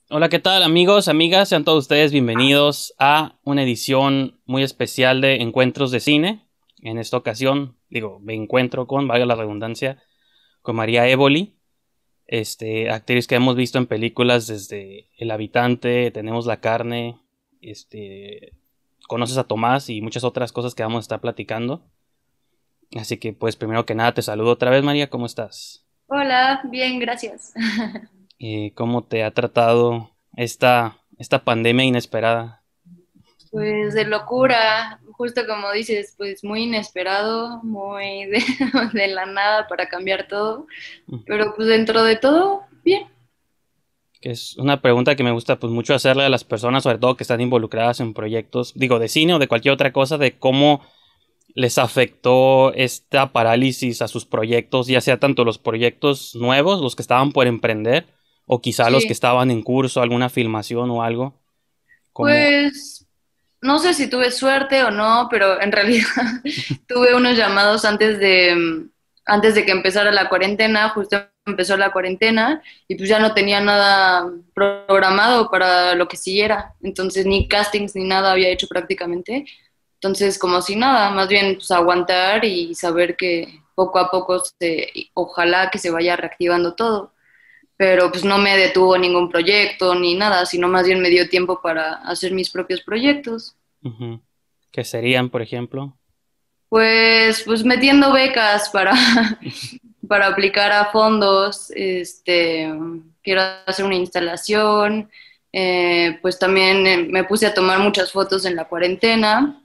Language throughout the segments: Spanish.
Hola, ¿qué tal amigos, amigas? Sean todos ustedes bienvenidos a una edición muy especial de Encuentros de Cine. En esta ocasión, me encuentro con, valga la redundancia, con María Évoli, actriz que hemos visto en películas desde El Habitante, Tenemos la Carne, Conoces a Tomás y muchas otras cosas que vamos a estar platicando. Así que pues primero que nada te saludo otra vez, María, ¿cómo estás? Hola, bien, gracias. ¿Cómo te ha tratado esta pandemia inesperada? Pues de locura, justo como dices, pues muy inesperado, muy de, de la nada para cambiar todo, pero pues dentro de todo, bien. Que es una pregunta que me gusta pues mucho hacerle a las personas, sobre todo que están involucradas en proyectos, digo, de cine o de cualquier otra cosa, de cómo les afectó esta parálisis a sus proyectos, ya sea tanto los proyectos nuevos, los que estaban por emprender, o quizá los que Sí, estaban en curso, alguna filmación o algo, como... pues no sé si tuve suerte o no, pero en realidad tuve unos llamados antes de que empezara la cuarentena, justo empezó la cuarentena y pues ya no tenía nada programado para lo que siguiera, entonces ni castings ni nada había hecho prácticamente. Entonces, como si nada, más bien pues aguantar y saber que poco a poco ojalá que se vaya reactivando todo. Pero pues no me detuvo ningún proyecto ni nada, sino más bien me dio tiempo para hacer mis propios proyectos. Ujú. Que serían, por ejemplo. Pues metiendo becas para, para aplicar a fondos, quiero hacer una instalación, pues también me puse a tomar muchas fotos en la cuarentena.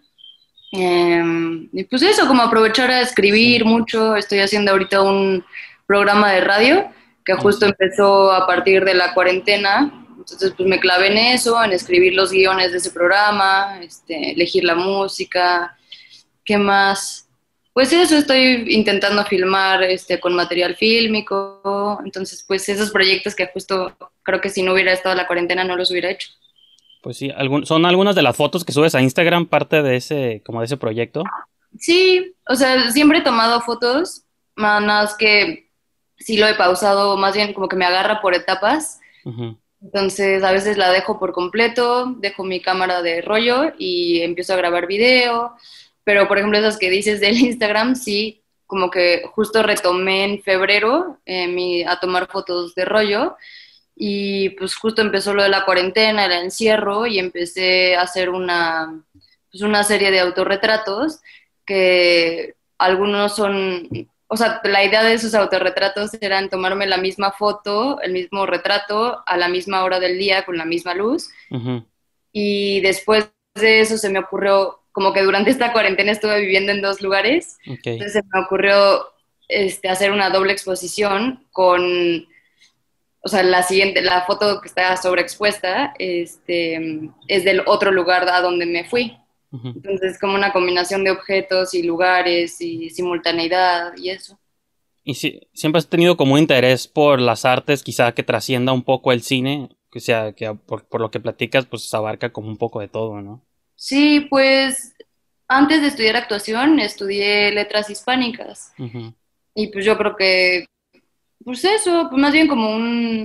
Y pues eso, como aprovechar a Sí. escribir mucho. Estoy haciendo ahorita un programa de radio que Ah, justo sí. empezó a partir de la cuarentena. Entonces, pues me clavé en eso, en escribir los guiones de ese programa, elegir la música. ¿Qué más? Pues eso, estoy intentando filmar con material fílmico. Entonces, pues esos proyectos que justo creo que si no hubiera estado la cuarentena no los hubiera hecho. Pues sí, son algunas de las fotos que subes a Instagram, parte de ese, como de ese proyecto. Sí, o sea, siempre he tomado fotos, más más que sí lo he pausado, más bien como que me agarra por etapas. Ujú. Entonces, a veces la dejo por completo, dejo mi cámara de rollo y empiezo a grabar video. Pero, por ejemplo, esas que dices del Instagram, sí, como que justo retomé en febrero a tomar fotos de rollo y pues justo empezó lo de la cuarentena, el encierro y empecé a hacer pues una serie de autorretratos que algunos son, o sea, la idea de esos autorretratos eran tomarme la misma foto, el mismo retrato a la misma hora del día con la misma luz Ujú. y después de eso se me ocurrió, como que durante esta cuarentena estuve viviendo en dos lugares, Ok. entonces se me ocurrió hacer una doble exposición con, o sea, la foto que está sobreexpuesta, es del otro lugar a donde me fui. Ujú. Entonces, como una combinación de objetos y lugares y simultaneidad y eso. Y si, siempre has tenido como un interés por las artes, quizá que trascienda un poco el cine, que sea, que por lo que platicas, pues abarca como un poco de todo, ¿no? Sí, pues antes de estudiar actuación, estudié letras hispánicas. Ujú. Y pues yo creo que, pues eso, pues más bien como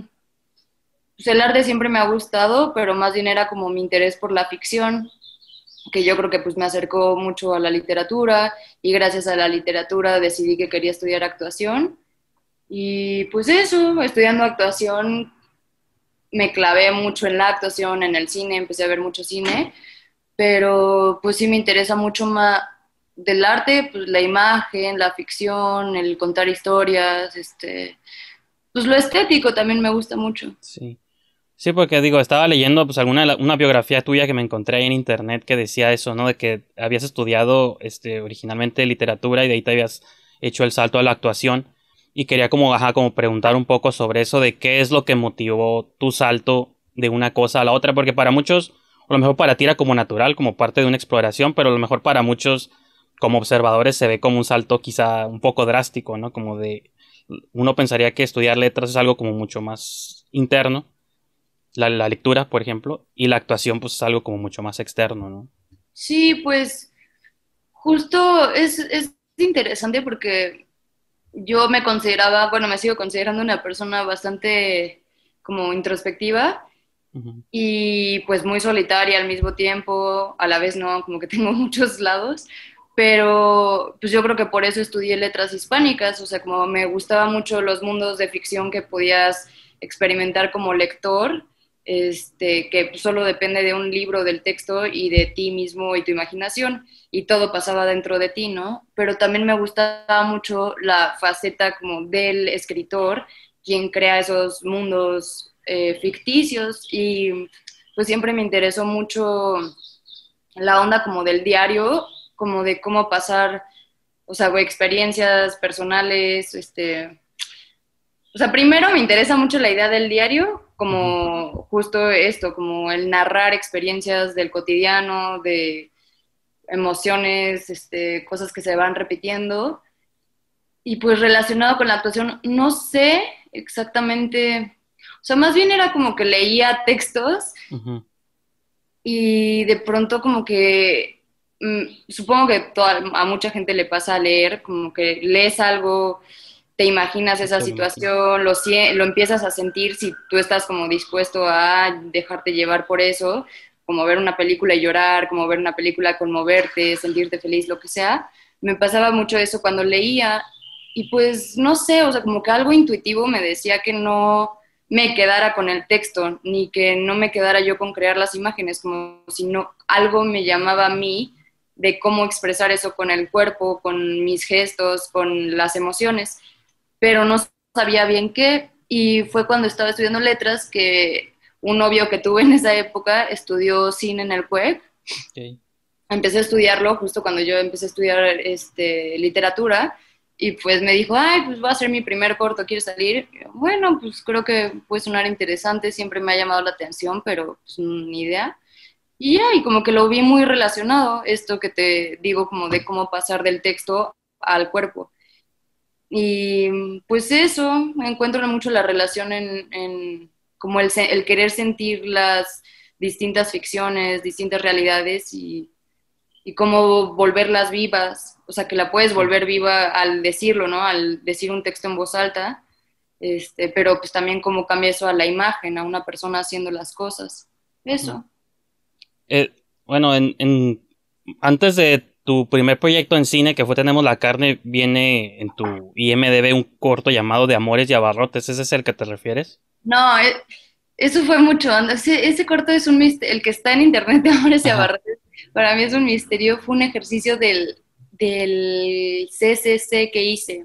pues el arte siempre me ha gustado, pero más bien era como mi interés por la ficción, que yo creo que pues me acercó mucho a la literatura y gracias a la literatura decidí que quería estudiar actuación. Y pues eso, estudiando actuación me clavé mucho en la actuación, en el cine, empecé a ver mucho cine, pero pues sí me interesa mucho más del arte, pues la imagen, la ficción, el contar historias, pues lo estético también me gusta mucho. Sí. Sí, porque digo, estaba leyendo pues una biografía tuya que me encontré ahí en internet que decía eso, ¿no? De que habías estudiado originalmente literatura y de ahí te habías hecho el salto a la actuación. Y quería como, ajá, como preguntar un poco sobre eso de qué es lo que motivó tu salto de una cosa a la otra, porque para muchos, a lo mejor para ti era como natural, como parte de una exploración, pero a lo mejor para muchos como observadores se ve como un salto quizá un poco drástico, ¿no? Como de, uno pensaría que estudiar letras es algo como mucho más interno, la lectura, por ejemplo, y la actuación pues es algo como mucho más externo, ¿no? Sí, pues justo es interesante porque yo me consideraba, bueno, me sigo considerando una persona bastante como introspectiva Ujú. y pues muy solitaria al mismo tiempo, a la vez no, como que tengo muchos lados, pero pues yo creo que por eso estudié letras hispánicas, o sea, como me gustaban mucho los mundos de ficción que podías experimentar como lector, que pues, solo depende de un libro, del texto y de ti mismo y tu imaginación, y todo pasaba dentro de ti, ¿no? Pero también me gustaba mucho la faceta como del escritor, quien crea esos mundos ficticios y pues siempre me interesó mucho la onda como del diario, como de cómo pasar, o sea, experiencias personales, o sea, primero me interesa mucho la idea del diario, Ujú. como justo esto, como el narrar experiencias del cotidiano, de emociones, cosas que se van repitiendo. Y pues relacionado con la actuación, no sé exactamente, o sea, más bien era como que leía textos Ujú. y de pronto como que, supongo que a mucha gente le pasa a leer, como que lees algo, te imaginas Y esa te lo imaginas. situación, lo empiezas a sentir si tú estás como dispuesto a dejarte llevar por eso, como ver una película y llorar, como ver una película conmoverte, sentirte feliz, lo que sea. Me pasaba mucho eso cuando leía y pues no sé, o sea, como que algo intuitivo me decía que no me quedara con el texto, ni que no me quedara yo con crear las imágenes, como si no algo me llamaba a mí de cómo expresar eso con el cuerpo, con mis gestos, con las emociones, pero no sabía bien qué, y fue cuando estaba estudiando letras que un novio que tuve en esa época estudió cine en el CUEC. Ok. Empecé a estudiarlo justo cuando yo empecé a estudiar literatura y pues me dijo, ay, pues va a ser mi primer corto, ¿quieres salir? Y yo, bueno, pues creo que puede sonar interesante, siempre me ha llamado la atención, pero pues ni idea. Y ya, y como que lo vi muy relacionado, esto que te digo como de cómo pasar del texto al cuerpo. Y pues eso, encuentro mucho la relación en como el querer sentir las distintas ficciones, distintas realidades y cómo volverlas vivas, o sea, que la puedes Sí. volver viva al decirlo, ¿no? Al decir un texto en voz alta, pero pues también cómo cambia eso a la imagen, a una persona haciendo las cosas. Ujú. Eso. Eh, bueno, antes de tu primer proyecto en cine, que fue Tenemos la carne, viene en tu IMDb un corto llamado De Amores y Abarrotes. ¿Ese es el que te refieres? No, eso fue mucho. Ese corto es un misterio, el que está en internet de Amores y Ajá. Abarrotes, para mí es un misterio, fue un ejercicio del CCC que hice,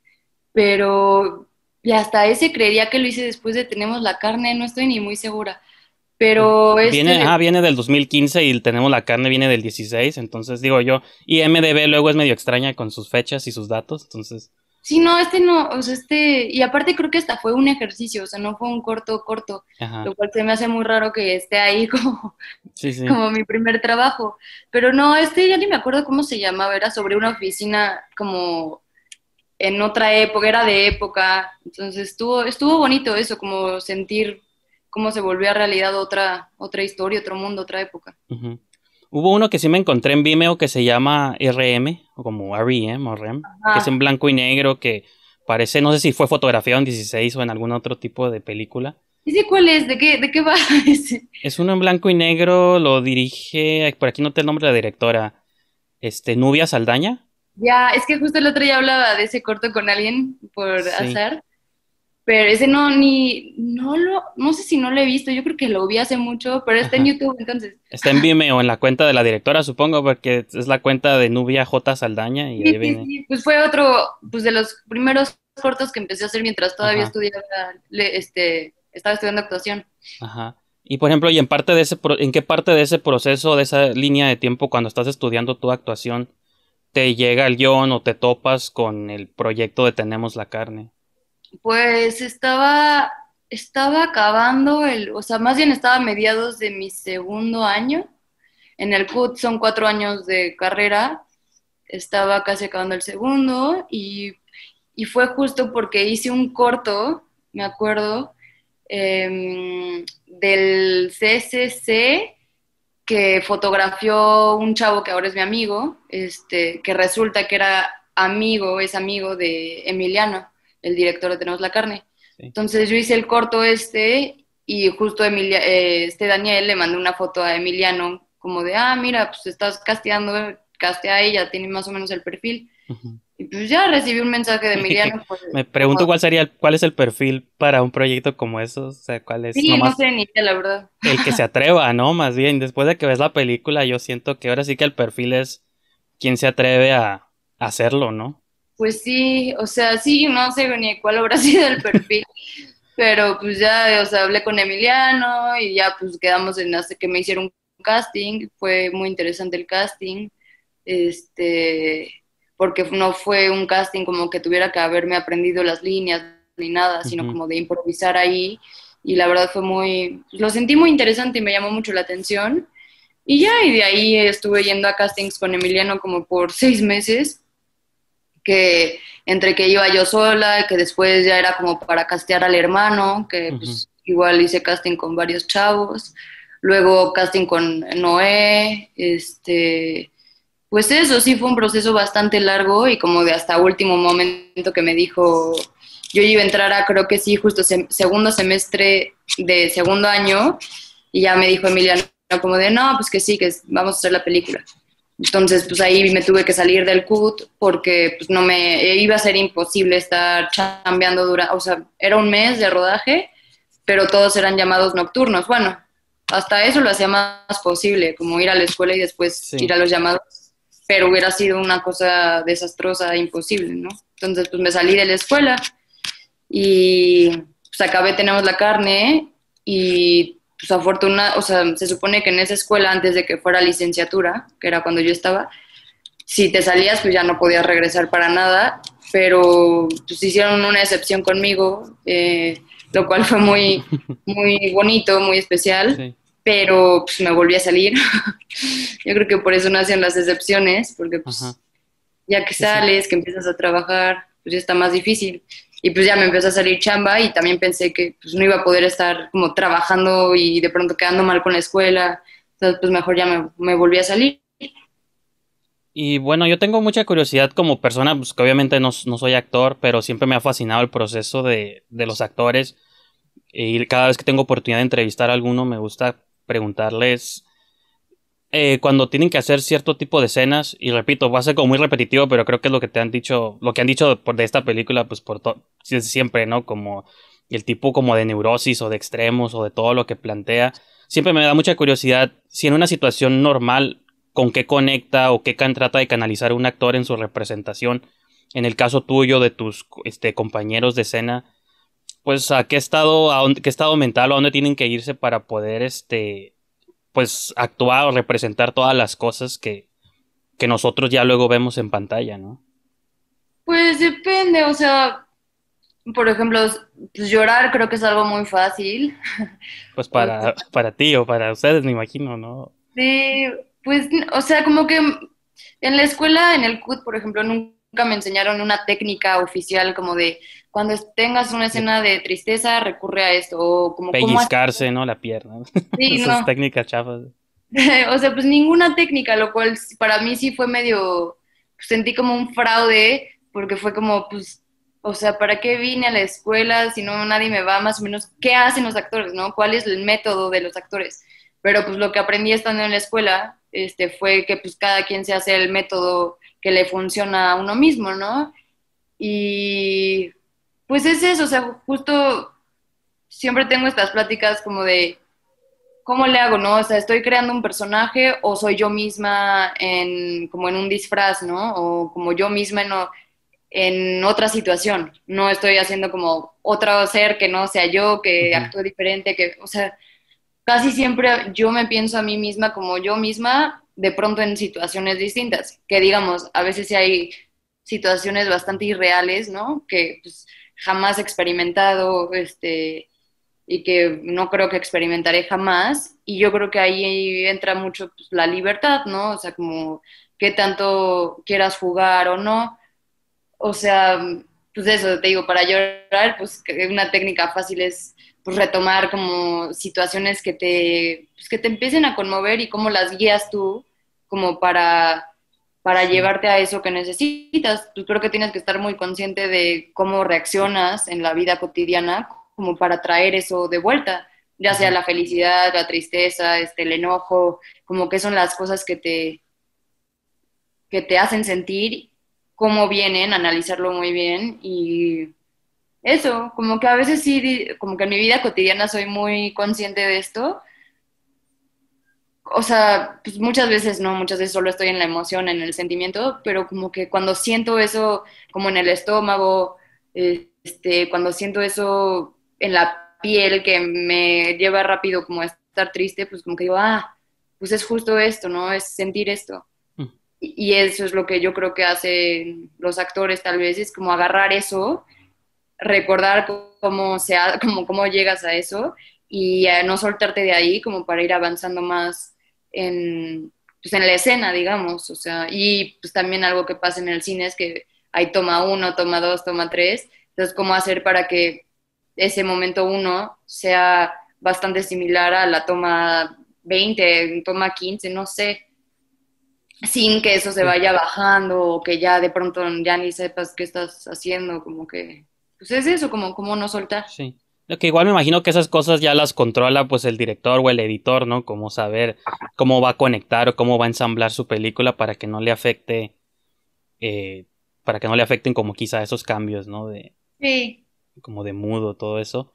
pero y hasta ese creería que lo hice después de Tenemos la carne, no estoy ni muy segura. Pero Viene del 2015 y Tenemos la carne viene del 16, entonces digo yo, IMDb luego es medio extraña con sus fechas y sus datos, entonces, sí, no, no, o sea, y aparte creo que hasta fue un ejercicio, o sea, no fue un corto, corto, ajá, lo cual se me hace muy raro que esté ahí como, sí, sí. como mi primer trabajo. Pero no, ya ni me acuerdo cómo se llamaba, era sobre una oficina como en otra época, era de época, entonces estuvo bonito eso, como sentir cómo se volvió a realidad otra historia, otro mundo, otra época. Ujú. Hubo uno que sí me encontré en Vimeo que se llama RM, o como REM o REM, que es en Ah, blanco y negro, que parece, no sé si fue fotografiado en 16 o en algún otro tipo de película. ¿y sé cuál es? De qué va ese? Es uno en blanco y negro, lo dirige, por aquí noté el nombre de la directora, Nubia Saldaña. Ya, es que justo el otro día hablaba de ese corto con alguien por Sí. azar. Pero ese no sé si no lo he visto, yo creo que lo vi hace mucho, pero está en Ajá. YouTube entonces. Está en Vimeo, en la cuenta de la directora, supongo, porque es la cuenta de Nubia J. Saldaña y ahí Sí, sí, viene. sí, pues fue otro, pues de los primeros cortos que empecé a hacer mientras todavía Ajá, estudiaba, estaba estudiando actuación. ajá. Y por ejemplo, y en parte de ¿en qué parte de ese proceso, de esa línea de tiempo cuando estás estudiando tu actuación, te llega el guión o te topas con el proyecto de Tenemos la carne? Pues estaba acabando o sea, más bien estaba a mediados de mi segundo año. En el CUT son 4 años de carrera, estaba casi acabando el segundo y fue justo porque hice un corto, me acuerdo, del CCC que fotografió un chavo que ahora es mi amigo, que resulta que es amigo de Emiliano, el director de Tenemos la Carne. Sí. Entonces yo hice el corto y justo Daniel le mandó una foto a Emiliano como de, mira, pues estás casteando, castea a ella, tiene más o menos el perfil. Ujú. Y pues ya recibí un mensaje de Emiliano, pues Me como, pregunto cuál es el perfil para un proyecto como eso, o sea, cuál es sí, no nomás sé ni idea, la verdad. el que se atreva, ¿no? Más bien, después de que ves la película, yo siento que ahora sí que el perfil es quien se atreve a hacerlo, ¿no? Pues sí, o sea, sí, no sé ni cuál habrá sido el perfil, pero pues ya, o sea, hablé con Emiliano y ya pues quedamos en hacer que me hicieron un casting, fue muy interesante el casting, este, porque no fue un casting como que tuviera que haberme aprendido las líneas ni nada, sino Ujú. como de improvisar ahí y la verdad fue muy, pues, lo sentí muy interesante y me llamó mucho la atención y ya, y de ahí estuve yendo a castings con Emiliano como por 6 meses que entre que iba yo sola, que después ya era como para castear al hermano, que Ujú. pues igual hice casting con varios chavos, luego casting con Noé, pues eso sí fue un proceso bastante largo y como de hasta último momento que me dijo, yo iba a entrar a creo que sí, justo segundo semestre de segundo año y ya me dijo Emiliano como de no, pues que sí, vamos a hacer la película. Entonces, pues ahí me tuve que salir del CUT porque pues no me iba a ser imposible estar chambeando o sea, era un mes de rodaje, pero todos eran llamados nocturnos. Bueno, hasta eso lo hacía más posible, como ir a la escuela y después ir Sí. a los llamados, pero hubiera sido una cosa desastrosa, imposible, ¿no? Entonces, pues me salí de la escuela y pues acabé Tenemos la Carne y pues o sea, se supone que en esa escuela antes de que fuera licenciatura, que era cuando yo estaba, si te salías pues ya no podías regresar para nada, pero pues hicieron una excepción conmigo, lo cual fue muy, muy bonito, muy especial, Sí. pero pues me volví a salir. Yo creo que por eso nacen las excepciones, porque Ajá. pues ya que Sí, sí. sales, que empiezas a trabajar, pues ya está más difícil. Y pues ya me empezó a salir chamba y también pensé que pues no iba a poder estar como trabajando y de pronto quedando mal con la escuela. Entonces pues mejor ya me volví a salir. Y bueno, yo tengo mucha curiosidad como persona, pues que obviamente no soy actor, pero siempre me ha fascinado el proceso de los actores. Y cada vez que tengo oportunidad de entrevistar a alguno, me gusta preguntarles cuando tienen que hacer cierto tipo de escenas. Y repito, va a ser como muy repetitivo, pero creo que es lo que te han dicho, lo que han dicho de esta película, pues siempre, ¿no? Como el tipo como de neurosis o de extremos o de todo lo que plantea. Siempre me da mucha curiosidad si en una situación normal con qué conecta o qué trata de canalizar un actor en su representación. En el caso tuyo, de tus compañeros de escena, pues a qué estado mental o a dónde tienen que irse para poder pues actuar o representar todas las cosas que nosotros ya luego vemos en pantalla, ¿no? Pues depende, o sea, por ejemplo, pues llorar creo que es algo muy fácil. Pues O sea, para ti o para ustedes, me imagino, ¿no? sí, pues, o sea, como que en la escuela, en el CUT, por ejemplo, nunca me enseñaron una técnica oficial como de cuando tengas una De escena de tristeza, recurre a esto, o como cómo hacer. pellizcarse, ¿no? La pierna. Sí, Esas no. técnicas chafas. O sea, pues ninguna técnica, lo cual para mí sí fue medio, pues, sentí como un fraude, porque fue como, pues, o sea, ¿para qué vine a la escuela si no nadie me va más o menos? ¿Qué hacen los actores, no? ¿Cuál es el método de los actores? Pero pues lo que aprendí estando en la escuela, fue que pues cada quien se hace el método que le funciona a uno mismo, ¿no? Y pues es eso, o sea, justo siempre tengo estas pláticas como de ¿cómo le hago, no? O sea, ¿estoy creando un personaje o soy yo misma como en un disfraz, ¿no? O como yo misma en otra situación. No estoy haciendo como otro ser que no sea yo, que Ujú. actúe diferente, o sea, casi siempre yo me pienso a mí misma como yo misma, de pronto en situaciones distintas. Que digamos, a veces sí hay situaciones bastante irreales, ¿no? Que pues, jamás he experimentado, y que no creo que experimentaré jamás. Y yo creo que ahí entra mucho pues, la libertad, ¿no? O sea, como qué tanto quieras jugar o no. O sea, pues eso, te digo, para llorar, pues que una técnica fácil es pues retomar como situaciones pues, que te empiecen a conmover y cómo las guías tú como para Sí. llevarte a eso que necesitas. Pues creo que tienes que estar muy consciente de cómo reaccionas en la vida cotidiana como para traer eso de vuelta. ya sea Ujú. la felicidad, la tristeza, el enojo, como que son las cosas que te hacen sentir, cómo vienen, analizarlo muy bien y eso, como que a veces sí, como que en mi vida cotidiana soy muy consciente de esto. O sea, pues muchas veces no, muchas veces solo estoy en la emoción, en el sentimiento, pero como que cuando siento eso como en el estómago, cuando siento eso en la piel que me lleva rápido como a estar triste, pues como que digo, pues es justo esto, ¿no? Es sentir esto. Mm. Y eso es lo que yo creo que hacen los actores tal vez, es como agarrar eso, recordar cómo llegas a eso y no soltarte de ahí como para ir avanzando más pues en la escena, digamos. O sea, y pues también algo que pasa en el cine es que hay toma uno, toma dos, toma tres. Entonces, ¿cómo hacer para que ese momento uno sea bastante similar a la toma 20, toma 15, no sé, sin que eso se Sí. vaya bajando o que ya de pronto ya ni sepas qué estás haciendo, como que, pues es eso, como no soltar. Sí. Lo que igual me imagino que esas cosas ya las controla pues el director o el editor, ¿no? Como saber cómo va a conectar o cómo va a ensamblar su película para que no le afecte, eh, para que no le afecten como quizá esos cambios, ¿no? De, Sí. como de mudo, todo eso.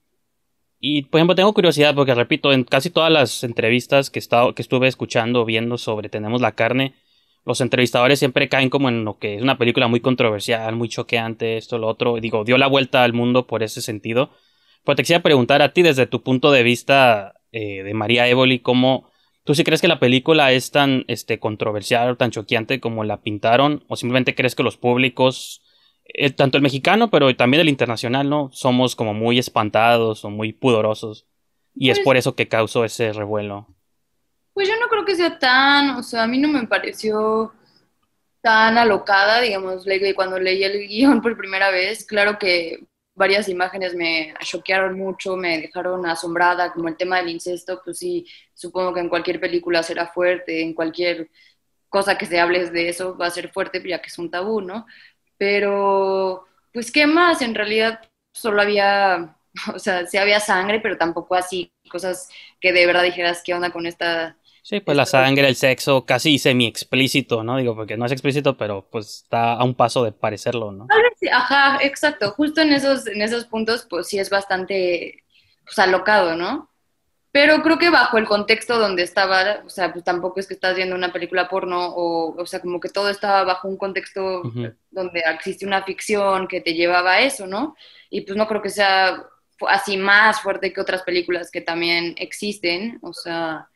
Y por ejemplo, tengo curiosidad porque repito, en casi todas las entrevistas que estuve escuchando o viendo sobre Tenemos la carne, los entrevistadores siempre caen como en lo que es una película muy controversial, muy choqueante, esto, lo otro. Digo, dio la vuelta al mundo por ese sentido. Pero te quisiera preguntar a ti, desde tu punto de vista de María Évoli, ¿cómo tú sí crees que la película es tan controversial o tan choqueante como la pintaron? ¿O simplemente crees que los públicos, tanto el mexicano, pero también el internacional, ¿no? Somos como muy espantados o muy pudorosos. Y es Pues, por eso que causó ese revuelo. pues yo no creo que sea tan, o sea, a mí no me pareció tan alocada, digamos, cuando leí el guión por primera vez, claro que varias imágenes me choquearon mucho, me dejaron asombrada, como el tema del incesto, pues sí, supongo que en cualquier película será fuerte, en cualquier cosa que se hable de eso va a ser fuerte, ya que es un tabú, ¿no? Pero, pues, ¿qué más? En realidad solo había, o sea, sí había sangre, pero tampoco así cosas que de verdad dijeras, ¿qué onda con Sí, pues la esta sangre, el sexo, casi semi explícito, ¿no? Digo, porque no es explícito, pero pues está a un paso de parecerlo, ¿no? Tal vez sí, ajá, exacto. Justo en esos puntos, pues sí es bastante pues, alocado, ¿no? Pero creo que bajo el contexto donde estaba, o sea, pues tampoco es que estás viendo una película porno, o sea, como que todo estaba bajo un contexto Ujú. donde existe una ficción que te llevaba a eso, ¿no? Y pues no creo que sea así más fuerte que otras películas que también existen, o sea,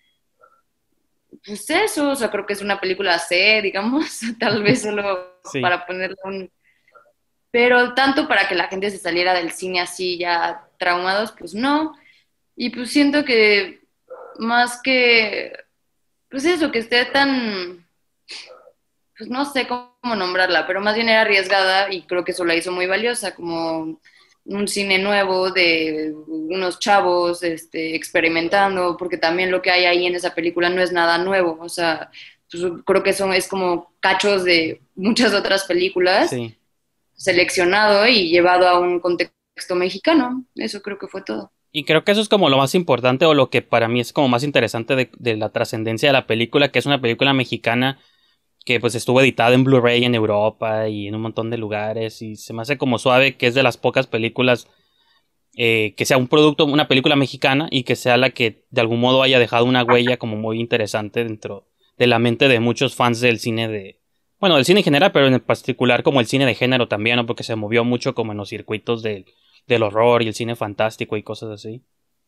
pues eso, o sea, creo que es una película C, digamos, tal vez solo Sí. para ponerle un pero tanto para que la gente se saliera del cine así ya traumados, pues no. Y pues siento que más que, pues eso, que esté tan, pues no sé cómo nombrarla, pero más bien era arriesgada y creo que eso la hizo muy valiosa, como un cine nuevo de unos chavos experimentando, porque también lo que hay ahí en esa película no es nada nuevo, o sea, pues creo que eso es como cachos de muchas otras películas Sí. seleccionado y llevado a un contexto mexicano. Eso creo que fue todo. Y creo que eso es como lo más importante o lo que para mí es como más interesante de la trascendencia de la película, que es una película mexicana que pues estuvo editada en Blu-ray en Europa y en un montón de lugares y se me hace como suave que es de las pocas películas que sea un producto, una película mexicana y que sea la que de algún modo haya dejado una huella como muy interesante dentro de la mente de muchos fans del cine bueno, del cine en general, pero en particular como el cine de género también, ¿no? Porque se movió mucho como en los circuitos del horror y el cine fantástico y cosas así.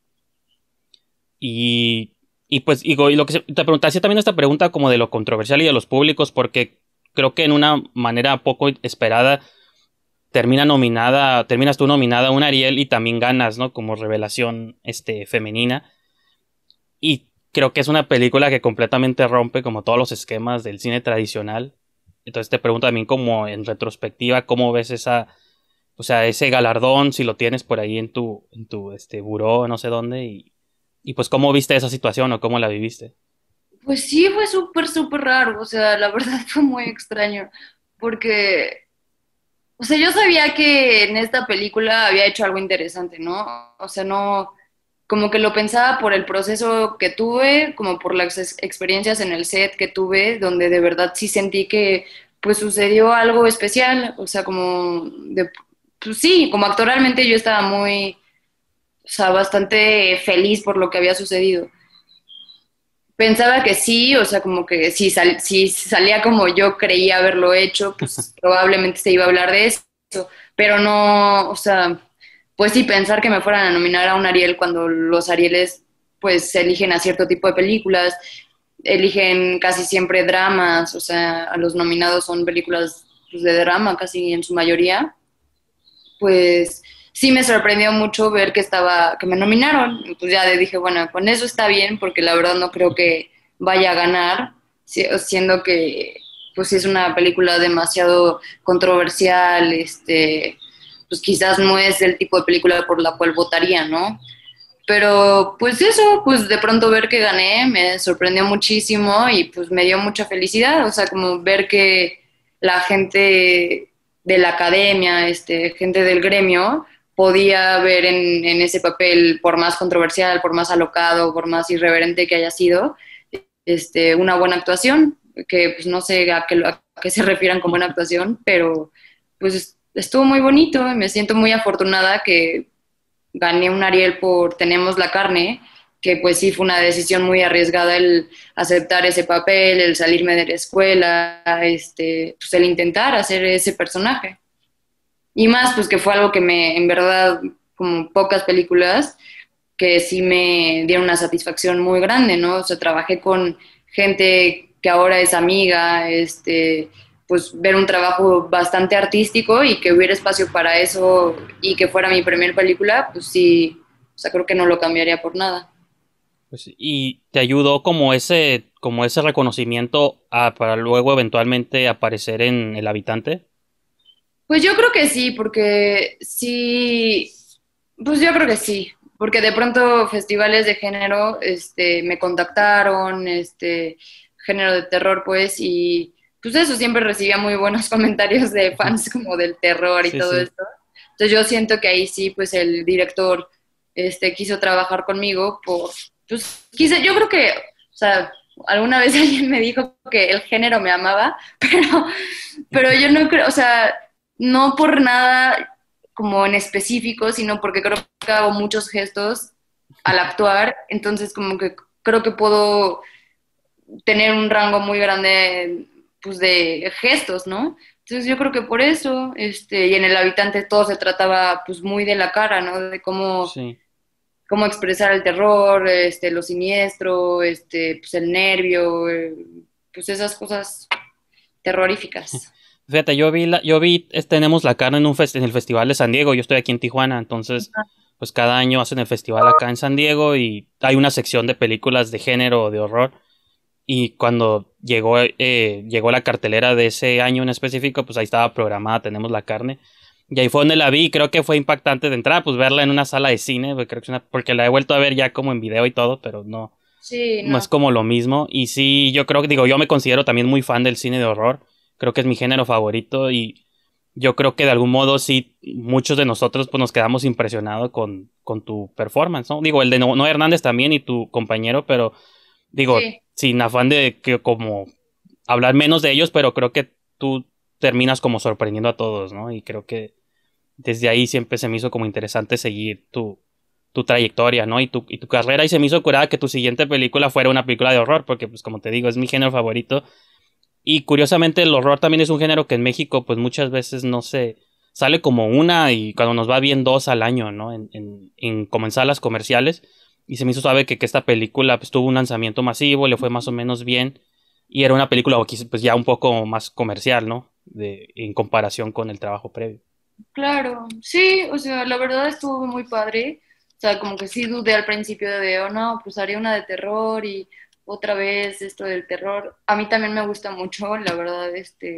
Y, y pues, y lo que te preguntaba, hacía también esta pregunta como de lo controversial y de los públicos, porque creo que en una manera poco esperada terminas tú nominada a un Ariel y también ganas, ¿no? Como revelación femenina. Y creo que es una película que completamente rompe como todos los esquemas del cine tradicional. Entonces te pregunto también como en retrospectiva, ¿cómo ves o sea, ese galardón, si lo tienes por ahí en tu buró, no sé dónde, y pues cómo viste esa situación o cómo la viviste? Pues sí, fue súper, súper raro. O sea, la verdad fue muy extraño. Porque, o sea, yo sabía que en esta película había hecho algo interesante, ¿no? O sea, no. como que lo pensaba por el proceso que tuve, como por las experiencias en el set que tuve, donde de verdad sí sentí que pues sucedió algo especial, o sea, como de, pues sí, como actoralmente yo estaba muy, o sea, bastante feliz por lo que había sucedido. Pensaba que sí, o sea, como que si salía como yo creía haberlo hecho, pues probablemente se iba a hablar de eso, pero no, o sea, pues sí, pensar que me fueran a nominar a un Ariel cuando los Arieles pues eligen a cierto tipo de películas, eligen casi siempre dramas, o sea, a los nominados son películas pues, de drama casi en su mayoría, pues sí me sorprendió mucho ver que me nominaron. Y pues ya dije, bueno, con eso está bien, porque la verdad no creo que vaya a ganar, siendo que pues sí es una película demasiado controversial, pues quizás no es el tipo de película por la cual votaría, ¿no? Pero pues eso, pues de pronto ver que gané me sorprendió muchísimo y pues me dio mucha felicidad, o sea, como ver que la gente de la academia, gente del gremio, podía ver en ese papel, por más controversial, por más alocado, por más irreverente que haya sido, una buena actuación, que pues no sé a qué se refieran con buena actuación, pero pues estuvo muy bonito, me siento muy afortunada que gané un Ariel por Tenemos la carne, que pues sí fue una decisión muy arriesgada el aceptar ese papel, el salirme de la escuela, pues el intentar hacer ese personaje. Y más pues que fue algo que en verdad, como pocas películas, que sí me dieron una satisfacción muy grande, ¿no? O sea, trabajé con gente que ahora es amiga, pues ver un trabajo bastante artístico y que hubiera espacio para eso y que fuera mi primer película, pues sí, o sea, creo que no lo cambiaría por nada. Pues, y te ayudó como ese reconocimiento para luego eventualmente aparecer en El Habitante. Pues yo creo que sí, porque sí, pues yo creo que sí, porque de pronto festivales de género, me contactaron, género de terror, pues, y pues eso siempre recibía muy buenos comentarios de fans como del terror y Sí, todo sí. esto. Entonces yo siento que ahí sí, pues el director, quiso trabajar conmigo pues yo creo que, o sea, alguna vez alguien me dijo que el género me amaba, pero yo no creo, o sea, no por nada como en específico, sino porque creo que hago muchos gestos al actuar, entonces como que creo que puedo tener un rango muy grande pues de gestos, ¿no? Entonces yo creo que por eso, y en El Habitante todo se trataba pues muy de la cara, ¿no? De Sí. cómo expresar el terror, lo siniestro, pues el nervio, pues esas cosas terroríficas. Fíjate, yo vi, tenemos la carne en en el Festival de San Diego. Yo estoy aquí en Tijuana, entonces, pues cada año hacen el festival acá en San Diego y hay una sección de películas de género o de horror. Y cuando llegó la cartelera de ese año en específico, pues ahí estaba programada, tenemos la carne. Y ahí fue donde la vi y creo que fue impactante de entrada, pues verla en una sala de cine, porque, creo que porque la he vuelto a ver ya como en video y todo, pero no, Sí, no es no. como lo mismo. Y sí, yo creo que, digo, yo me considero también muy fan del cine de horror. Creo que es mi género favorito y yo creo que de algún modo sí, muchos de nosotros pues nos quedamos impresionados con tu performance, ¿no? Digo, el de Noé Hernández también y tu compañero, pero digo, Sí, sin afán de que como hablar menos de ellos, pero creo que tú terminas como sorprendiendo a todos, ¿no? Y creo que desde ahí siempre se me hizo como interesante seguir tu trayectoria, ¿no? Y tu carrera y se me hizo curada que tu siguiente película fuera una película de horror, porque pues como te digo, es mi género favorito. Y curiosamente el horror también es un género que en México pues muchas veces no se sale como una y cuando nos va bien dos al año, ¿no? Como en salas comerciales. Y se me hizo suave que esta película pues tuvo un lanzamiento masivo, le fue más o menos bien. Y era una película pues ya un poco más comercial, ¿no? En comparación con el trabajo previo. claro. Sí, o sea, la verdad estuvo muy padre. O sea, como que sí dudé al principio de, oh no, pues haría una de terror y otra vez esto del terror. A mí también me gusta mucho, la verdad,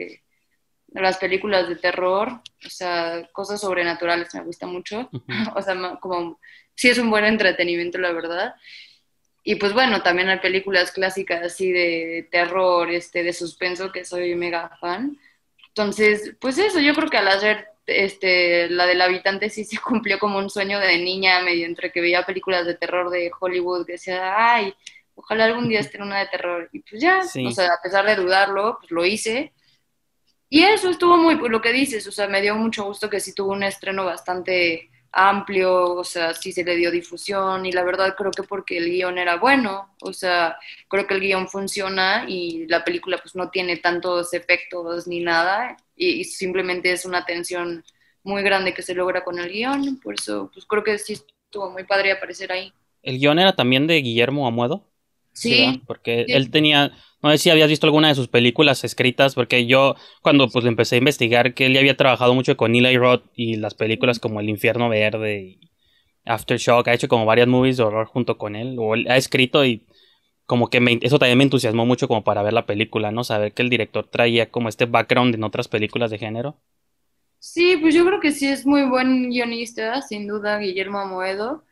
las películas de terror, o sea, cosas sobrenaturales me gusta mucho. Ujú. O sea, como sí es un buen entretenimiento, la verdad. Y pues bueno, también hay películas clásicas así de terror, de suspenso, que soy mega fan. Entonces, pues eso, yo creo que al hacer la del habitante sí se cumplió como un sueño de niña, medio entre que veía películas de terror de Hollywood, que decía, ay, ojalá algún día esté en una de terror. Y pues ya, o Sí. sea, a pesar de dudarlo, pues lo hice. Y eso estuvo muy, pues lo que dices, o sea, me dio mucho gusto que sí tuvo un estreno bastante amplio, o sea, sí se le dio difusión y la verdad creo que porque el guión era bueno, o sea, creo que el guión funciona y la película pues no tiene tantos efectos ni nada y simplemente es una tensión muy grande que se logra con el guión, por eso pues creo que sí estuvo muy padre aparecer ahí. El guión era también de Guillermo Amuedo. Sí, ¿verdad? Sí, Porque sí, él tenía, no sé si habías visto alguna de sus películas escritas, porque yo cuando pues empecé a investigar que él ya había trabajado mucho con Eli Roth y las películas como El Infierno Verde y Aftershock, ha hecho como varias movies de horror junto con él, o él ha escrito y como que eso también me entusiasmó mucho como para ver la película, ¿no? Saber que el director traía como este background en otras películas de género. sí, pues yo creo que sí es muy buen guionista, sin duda, Guillermo Amoedo.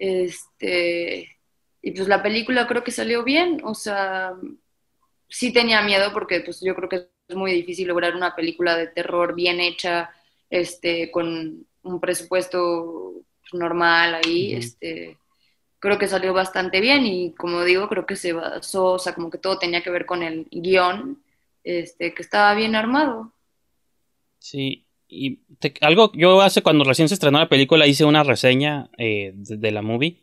Este, y pues la película creo que salió bien, o sea, sí tenía miedo porque pues yo creo que es muy difícil lograr una película de terror bien hecha, con un presupuesto pues, normal ahí, Ujú. creo que salió bastante bien y como digo, creo que se basó, o sea, como que todo tenía que ver con el guión, que estaba bien armado. Sí, y algo, yo hace cuando recién se estrenó la película hice una reseña de la movie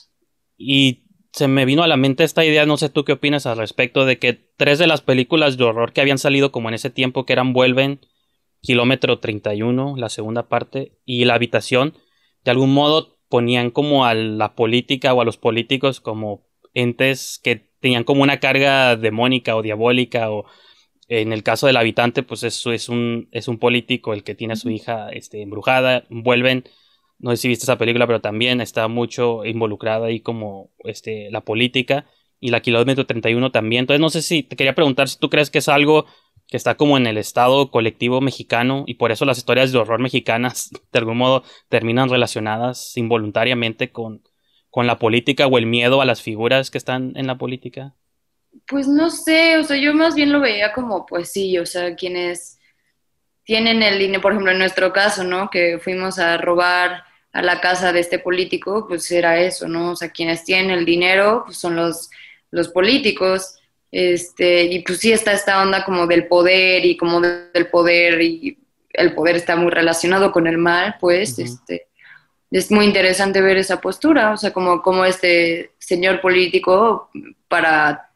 y se me vino a la mente esta idea, no sé tú qué opinas al respecto, de que tres de las películas de horror que habían salido como en ese tiempo, que eran Vuelven, Kilómetro 31, la segunda parte, y La Habitación, de algún modo ponían como a la política o a los políticos como entes que tenían como una carga demónica o diabólica o en el caso del habitante, pues eso es un político el que tiene a su hija embrujada. Vuelven, no sé si viste esa película, pero también está mucho involucrada ahí como la política. Y la Kilómetro 31 también. Entonces no sé si te quería preguntar si tú crees que es algo que está como en el estado colectivo mexicano y por eso las historias de horror mexicanas de algún modo terminan relacionadas involuntariamente con la política o el miedo a las figuras que están en la política. Pues no sé, o sea, yo más bien lo veía como, pues sí, o sea, quienes tienen el dinero, por ejemplo, en nuestro caso, ¿no? Que fuimos a robar a la casa de este político, pues era eso, ¿no? O sea, quienes tienen el dinero, pues son los políticos, y pues sí está esta onda como del poder y como del poder y el poder está muy relacionado con el mal, pues, Ujú. es muy interesante ver esa postura, o sea, como este señor político para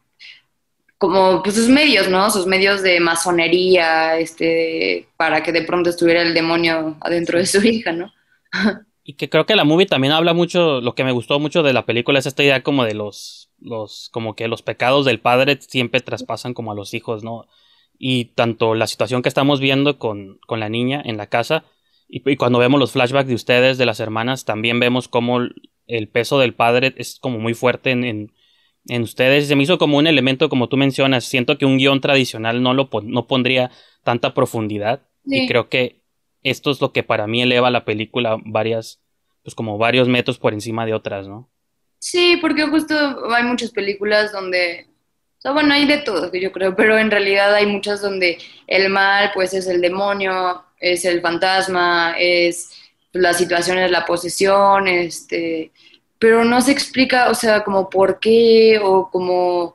como pues sus medios, ¿no? Sus medios de masonería, para que de pronto estuviera el demonio adentro de Sí. su hija, ¿no? Y que creo que la movie también habla mucho, lo que me gustó mucho de la película es esta idea como de como que los pecados del padre siempre traspasan como a los hijos, ¿no? Y tanto la situación que estamos viendo con la niña en la casa, y cuando vemos los flashbacks de ustedes, de las hermanas, también vemos cómo el peso del padre es como muy fuerte en ustedes. Se me hizo como un elemento, como tú mencionas, siento que un guión tradicional no pondría tanta profundidad, y Sí, creo que esto es lo que para mí eleva la película pues como varios metros por encima de otras, ¿no? sí, porque justo hay muchas películas donde, o sea, bueno, hay de todo, que yo creo, pero en realidad hay muchas donde el mal, pues, es el demonio, es el fantasma, es la situación, es la posesión, pero no se explica, o sea, como por qué o como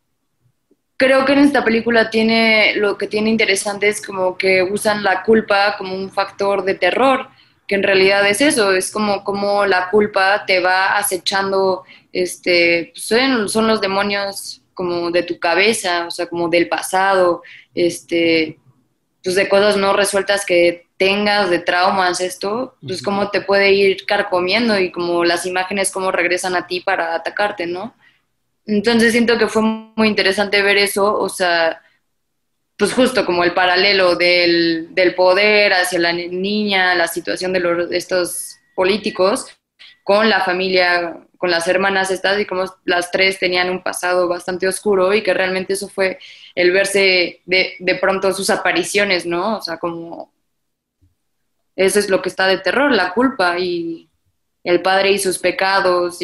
creo que en esta película tiene lo que tiene interesante es como que usan la culpa como un factor de terror, que en realidad es eso, es como la culpa te va acechando, pues son los demonios como de tu cabeza, o sea, como del pasado, pues de cosas no resueltas que tengas, de traumas, pues Ujú. cómo te puede ir carcomiendo y como las imágenes cómo regresan a ti para atacarte, ¿no? Entonces siento que fue muy interesante ver eso, o sea, pues justo como el paralelo del poder hacia la niña, la situación de estos políticos con la familia, con las hermanas estas y como las tres tenían un pasado bastante oscuro y que realmente eso fue el verse de pronto sus apariciones, ¿no? O sea, como eso es lo que está de terror, la culpa y el padre y sus pecados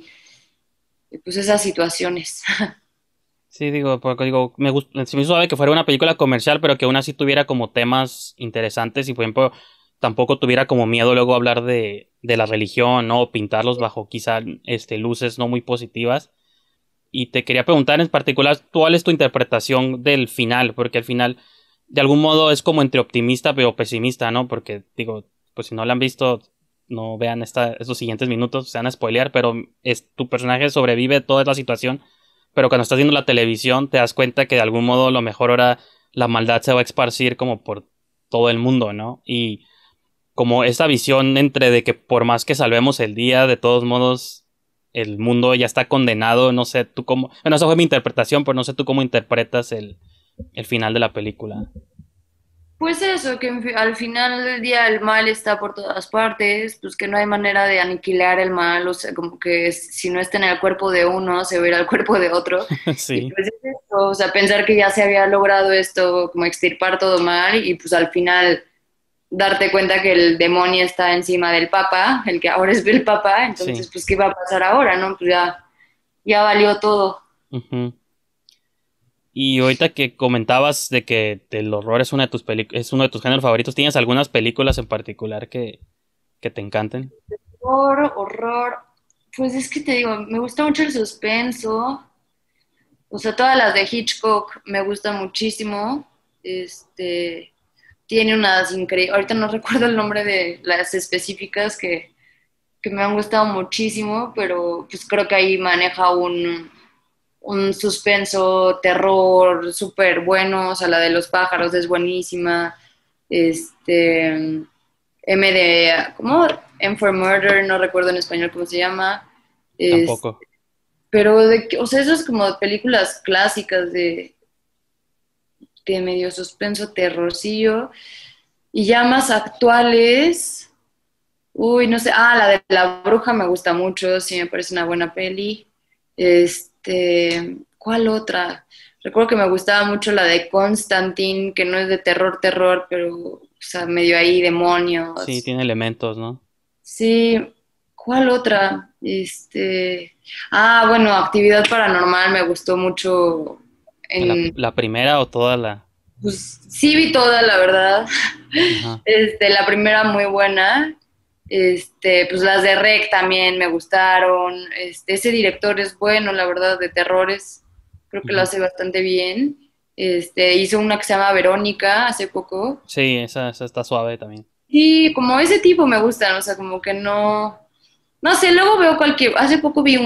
y pues esas situaciones. Sí, digo, porque digo, se me hizo suave que fuera una película comercial, pero que aún así tuviera como temas interesantes y, por ejemplo, tampoco tuviera como miedo luego hablar de la religión, ¿no? O pintarlos bajo quizá luces no muy positivas. Y te quería preguntar en particular, ¿cuál es tu interpretación del final? Porque al final, de algún modo, es como entre optimista pero pesimista, ¿no? Porque, digo, pues si no la han visto, no vean estos siguientes minutos, se van a spoilear, pero tu personaje sobrevive toda la situación, pero cuando estás viendo la televisión te das cuenta que de algún modo lo mejor ahora la maldad se va a esparcir como por todo el mundo, ¿no? Y como esa visión entre de que por más que salvemos el día, de todos modos el mundo ya está condenado, no sé tú cómo, bueno, esa fue mi interpretación, pero no sé tú cómo interpretas el final de la película. Pues eso, que al final del día el mal está por todas partes, pues que no hay manera de aniquilar el mal, o sea, como que si no está en el cuerpo de uno, se va a ir al cuerpo de otro. Y Sí, pues es eso, o sea, pensar que ya se había logrado esto, como extirpar todo mal, y pues al final darte cuenta que el demonio está encima del papa, el que ahora es el papa, entonces sí. pues ¿qué va a pasar ahora, no? Pues ya valió todo. Ujú. Y ahorita que comentabas de que el horror es una de es uno de tus géneros favoritos, ¿tienes algunas películas en particular que te encanten? Horror, pues es que te digo, me gusta mucho el suspenso. O sea, todas las de Hitchcock me gustan muchísimo. Este, tiene unas increíbles, ahorita no recuerdo el nombre de las específicas que me han gustado muchísimo, pero pues creo que ahí maneja un suspenso, terror súper bueno. O sea, la de los pájaros es buenísima. Este, ¿cómo? M for Murder, no recuerdo en español cómo se llama. Tampoco. Pero, o sea, eso es como películas clásicas de medio suspenso, terrorcillo. Y ya más actuales, uy, no sé, la de La Bruja me gusta mucho, sí me parece una buena peli. ¿Cuál otra? Recuerdo que me gustaba mucho la de Constantine, que no es de terror, terror, pero, o sea, medio ahí, Sí, demonios. tiene elementos, ¿no? Sí, ¿cuál otra? Bueno, Actividad Paranormal me gustó mucho. La primera o toda Pues sí vi toda, la verdad. Ajá. La primera muy buena. Pues las de Rec también me gustaron. Ese director es bueno, la verdad, de terrores. Creo que lo Ujú. hace bastante bien. Hizo una que se llama Verónica hace poco. Sí, esa está suave también. Y como ese tipo me gustan, o sea, como que no sé, luego veo hace poco vi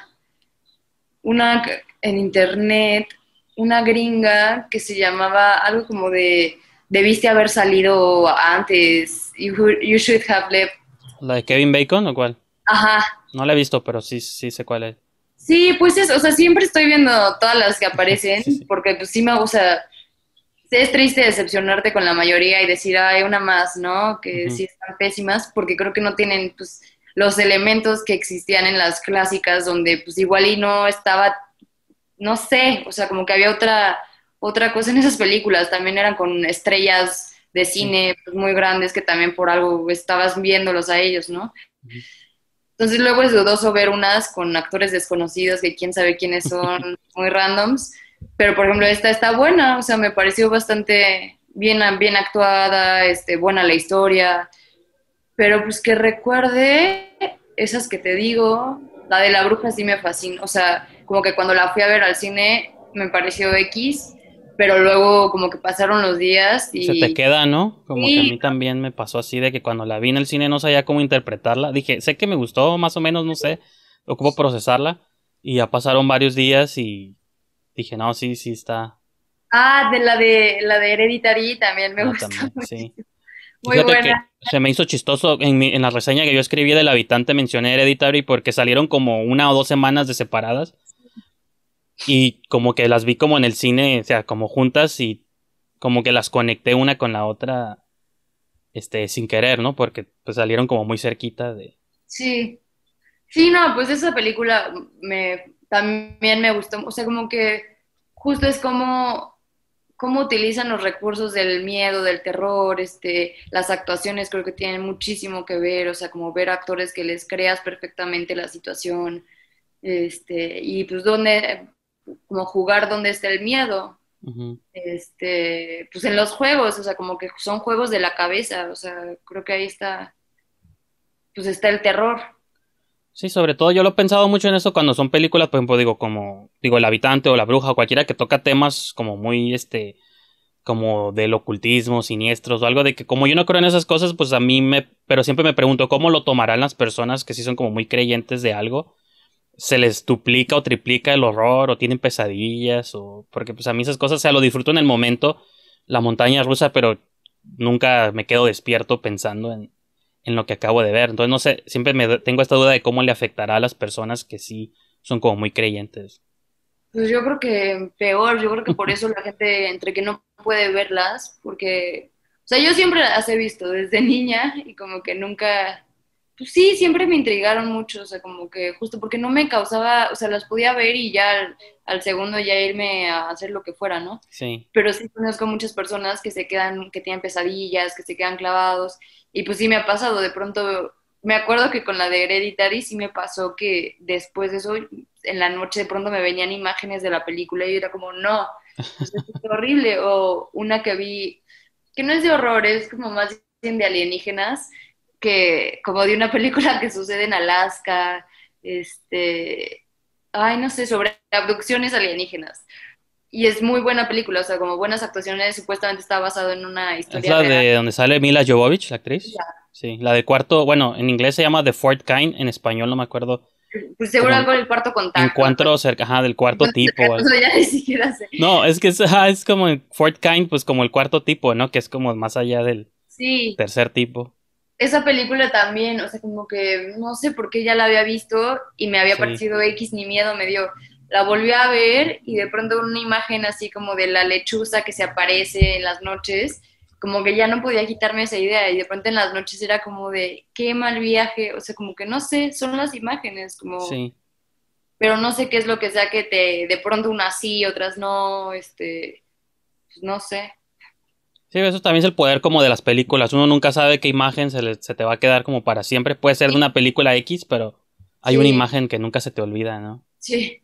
una en internet, una gringa que se llamaba algo como de debiste haber salido antes, you should have left. ¿La de Kevin Bacon o cuál? Ajá. No la he visto, pero sí, sí sé cuál es. Sí, pues o sea, siempre estoy viendo todas las que aparecen, Sí, sí. porque pues sí me gusta, es triste decepcionarte con la mayoría y decir, hay una más, ¿no? Que Ujú. sí están pésimas, porque creo que no tienen, pues, los elementos que existían en las clásicas, donde, pues, igual y no estaba, no sé, o sea, como que había otra cosa en esas películas, también eran con estrellas de Sí. cine pues, muy grandes que también por algo estabas viéndolos a ellos, ¿no? Ujú. Entonces luego es dudoso ver unas con actores desconocidos que quién sabe quiénes son, muy randoms, pero por ejemplo esta está buena, o sea, me pareció bastante bien actuada, buena la historia, pero pues que recuerde esas que te digo, la de la bruja sí me fascina, o sea, como que cuando la fui a ver al cine me pareció X, pero luego como que pasaron los días Se te y queda, ¿no? Como que a sí, mí también me pasó así de que cuando la vi en el cine no sabía cómo interpretarla. Dije, sé que me gustó, más o menos, no sé, ocupo procesarla. Y ya pasaron varios días y dije, no, sí, sí está. de la de Hereditary también me gustó También, sí. muchísimo, Y muy fíjate que buena. se me hizo chistoso en la reseña que yo escribí del Habitante mencioné Hereditary porque salieron como 1 o 2 semanas de separadas y como que las vi como en el cine, o sea, como juntas y como que las conecté una con la otra, sin querer, ¿no? Porque pues salieron como muy cerquita de... Sí, sí, no, pues esa película también me gustó, o sea, como que justo es cómo utilizan los recursos del miedo, del terror, las actuaciones creo que tienen muchísimo que ver, o sea, como ver actores que les creas perfectamente la situación, y pues como jugar donde está el miedo. Ujú. Pues en los juegos, o sea, como que son juegos de la cabeza, o sea, creo que ahí está, pues está el terror. Sí, sobre todo yo lo he pensado mucho en eso cuando son películas, por ejemplo, digo, como, digo, El Habitante o La Bruja o cualquiera que toca temas como muy, como del ocultismo, siniestros o algo de que como yo no creo en esas cosas, pues a mí pero siempre me pregunto cómo lo tomarán las personas que sí son como muy creyentes de algo. Se les duplica o triplica el horror o tienen pesadillas o porque pues a mí esas cosas, o sea, lo disfruto en el momento, la montaña rusa, pero nunca me quedo despierto pensando en lo que acabo de ver. Entonces no sé, siempre tengo esta duda de cómo le afectará a las personas que sí son como muy creyentes. Pues yo creo que peor, yo creo que por eso la gente entre que no puede verlas, porque, o sea, yo siempre las he visto desde niña y como que nunca, pues sí, siempre me intrigaron mucho, o sea, como que justo porque no me causaba, o sea, las podía ver y ya al segundo ya irme a hacer lo que fuera, ¿no? Sí, Pero sí conozco muchas personas que se quedan, que tienen pesadillas, que se quedan clavados, y pues sí me ha pasado, de pronto, me acuerdo que con la de Hereditary sí me pasó que después de eso, en la noche de pronto me venían imágenes de la película y yo era como, no, pues esto es horrible, o una que vi, que no es de horror, es como más bien de alienígenas, que como de una película que sucede en Alaska, ay, no sé, sobre abducciones alienígenas. Y es muy buena película, o sea, como buenas actuaciones, supuestamente está basado en una es historia la real. de donde sale Mila Jovovich, la actriz. Ya. Sí, la del cuarto, bueno, en inglés se llama The Fourth Kind, en español no me acuerdo, Pues seguro como algo del cuarto contacto, algo encuentro así. cerca, ajá, del cuarto Encuentro tipo. cercano, o sea, ya ni siquiera sé. No, es que es como el Fourth Kind, pues como el cuarto tipo, ¿no? Que es como más allá del Sí, tercer tipo. esa película también, o sea, como que no sé por qué ya la había visto y me había Sí, parecido X ni miedo me dio. La volví a ver y de pronto una imagen así como de la lechuza que se aparece en las noches, como que ya no podía quitarme esa idea y de pronto en las noches era como de qué mal viaje, o sea, como que no sé, son las imágenes, como, sí. pero no sé qué es lo que sea que te, de pronto unas sí, otras no, pues no sé. Sí, eso también es el poder como de las películas. Uno nunca sabe qué imagen se te va a quedar como para siempre. Puede ser de una película X, pero hay una Sí, imagen que nunca se te olvida, ¿no? sí.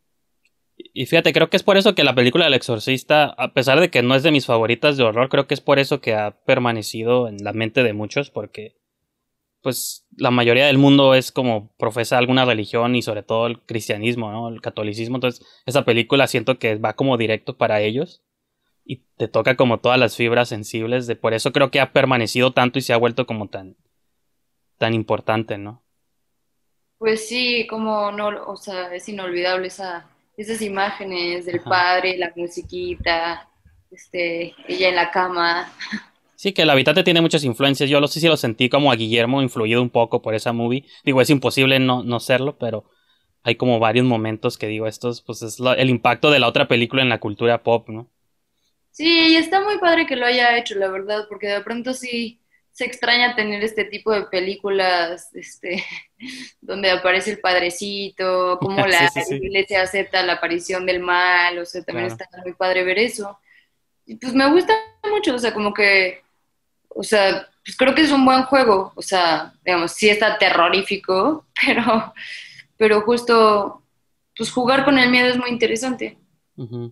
Y fíjate, creo que es por eso que la película del Exorcista, a pesar de que no es de mis favoritas de horror, creo que es por eso que ha permanecido en la mente de muchos, porque pues la mayoría del mundo es como profesa alguna religión y sobre todo el cristianismo, ¿no? El catolicismo. Entonces, esa película siento que va como directo para ellos y te toca como todas las fibras sensibles de por eso creo que ha permanecido tanto y se ha vuelto como tan importante, ¿no? Pues sí, como no, o sea, es inolvidable esas imágenes del Ajá. padre, la musiquita, ella en la cama. Sí, que el habitante tiene muchas influencias. Yo lo sé si lo sentí como a Guillermo influido un poco por esa movie. Digo, es imposible no serlo, pero hay como varios momentos que digo, estos, pues es el impacto de la otra película en la cultura pop, ¿no? Sí, y está muy padre que lo haya hecho, la verdad, porque de pronto sí se extraña tener este tipo de películas, donde aparece el padrecito, cómo Sí, la sí, sí, iglesia acepta la aparición del mal, o sea, también claro. está muy padre ver eso. Y pues me gusta mucho, o sea, como que o sea, pues creo que es un buen juego. O sea, digamos, sí está terrorífico, pero justo, pues jugar con el miedo es muy interesante. Ujú.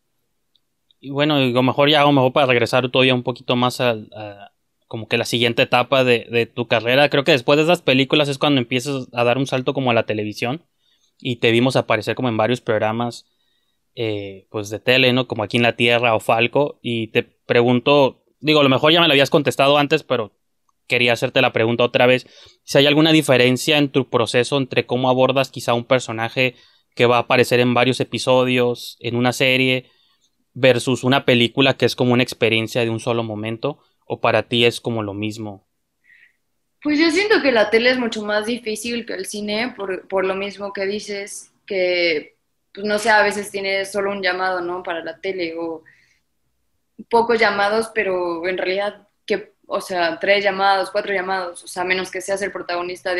Y bueno, y a lo mejor ya, a lo mejor para regresar todavía un poquito más como que la siguiente etapa de tu carrera, creo que después de esas películas es cuando empiezas a dar un salto como a la televisión y te vimos aparecer como en varios programas pues de tele, ¿no? Como Aquí en la Tierra o Falco y te pregunto, digo, a lo mejor ya me lo habías contestado antes, pero quería hacerte la pregunta otra vez, si hay alguna diferencia en tu proceso entre cómo abordas quizá un personaje que va a aparecer en varios episodios, en una serie, versus una película que es como una experiencia de un solo momento, o para ti es como lo mismo. Pues yo siento que la tele es mucho más difícil que el cine, por lo mismo que dices, que, pues no sé, a veces tienes solo un llamado, ¿no? Para la tele, o pocos llamados, pero en realidad, que, o sea, tres llamados, cuatro llamados, o sea, menos que seas el protagonista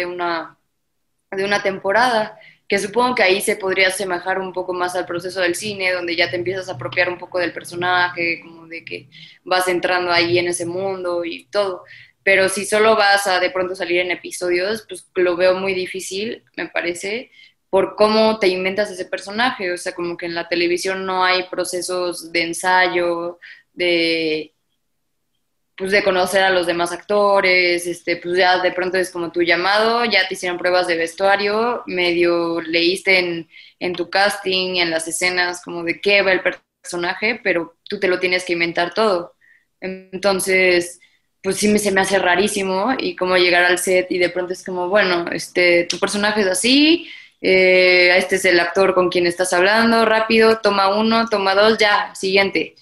de una temporada, que supongo que ahí se podría asemejar un poco más al proceso del cine, donde ya te empiezas a apropiar un poco del personaje, como de que vas entrando ahí en ese mundo y todo. Pero si solo vas a de pronto salir en episodios, pues lo veo muy difícil, me parece, por cómo te inventas ese personaje, o sea, como que en la televisión no hay procesos de ensayo, de pues de conocer a los demás actores, pues ya de pronto es como tu llamado, ya te hicieron pruebas de vestuario, medio leíste en tu casting, en las escenas, como de qué va el personaje, pero tú te lo tienes que inventar todo. Entonces, pues sí se me hace rarísimo y como llegar al set y de pronto es como, bueno, tu personaje es así, este es el actor con quien estás hablando, rápido, toma uno, toma dos, ya, siguiente.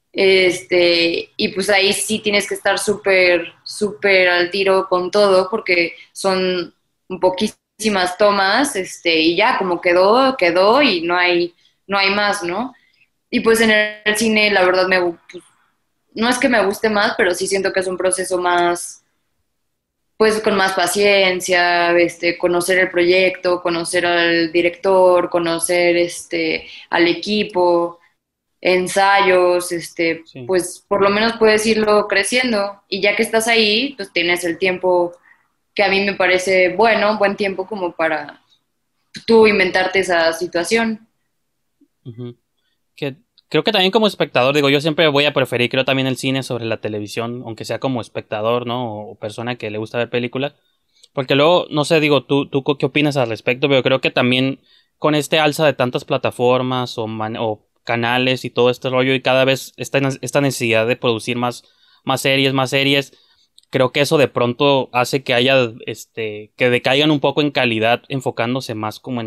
Y pues ahí sí tienes que estar súper, súper al tiro con todo porque son un poquísimas tomas, y ya como quedó, quedó y no hay más, ¿no? Y pues en el cine la verdad pues, no es que me guste más, pero sí siento que es un proceso más, pues con más paciencia, conocer el proyecto, conocer al director, conocer al equipo, ensayos, Sí. pues por lo menos puedes irlo creciendo y ya que estás ahí, pues tienes el tiempo que a mí me parece bueno, buen tiempo como para tú inventarte esa situación. Ujú. Que creo que también como espectador, digo, yo siempre voy a preferir, creo también el cine sobre la televisión, aunque sea como espectador, ¿no? O persona que le gusta ver películas. Porque luego, no sé, digo, tú qué opinas al respecto, pero creo que también con este alza de tantas plataformas o canales y todo este rollo y cada vez esta necesidad de producir más series, creo que eso de pronto hace que haya, que decaigan un poco en calidad, enfocándose más como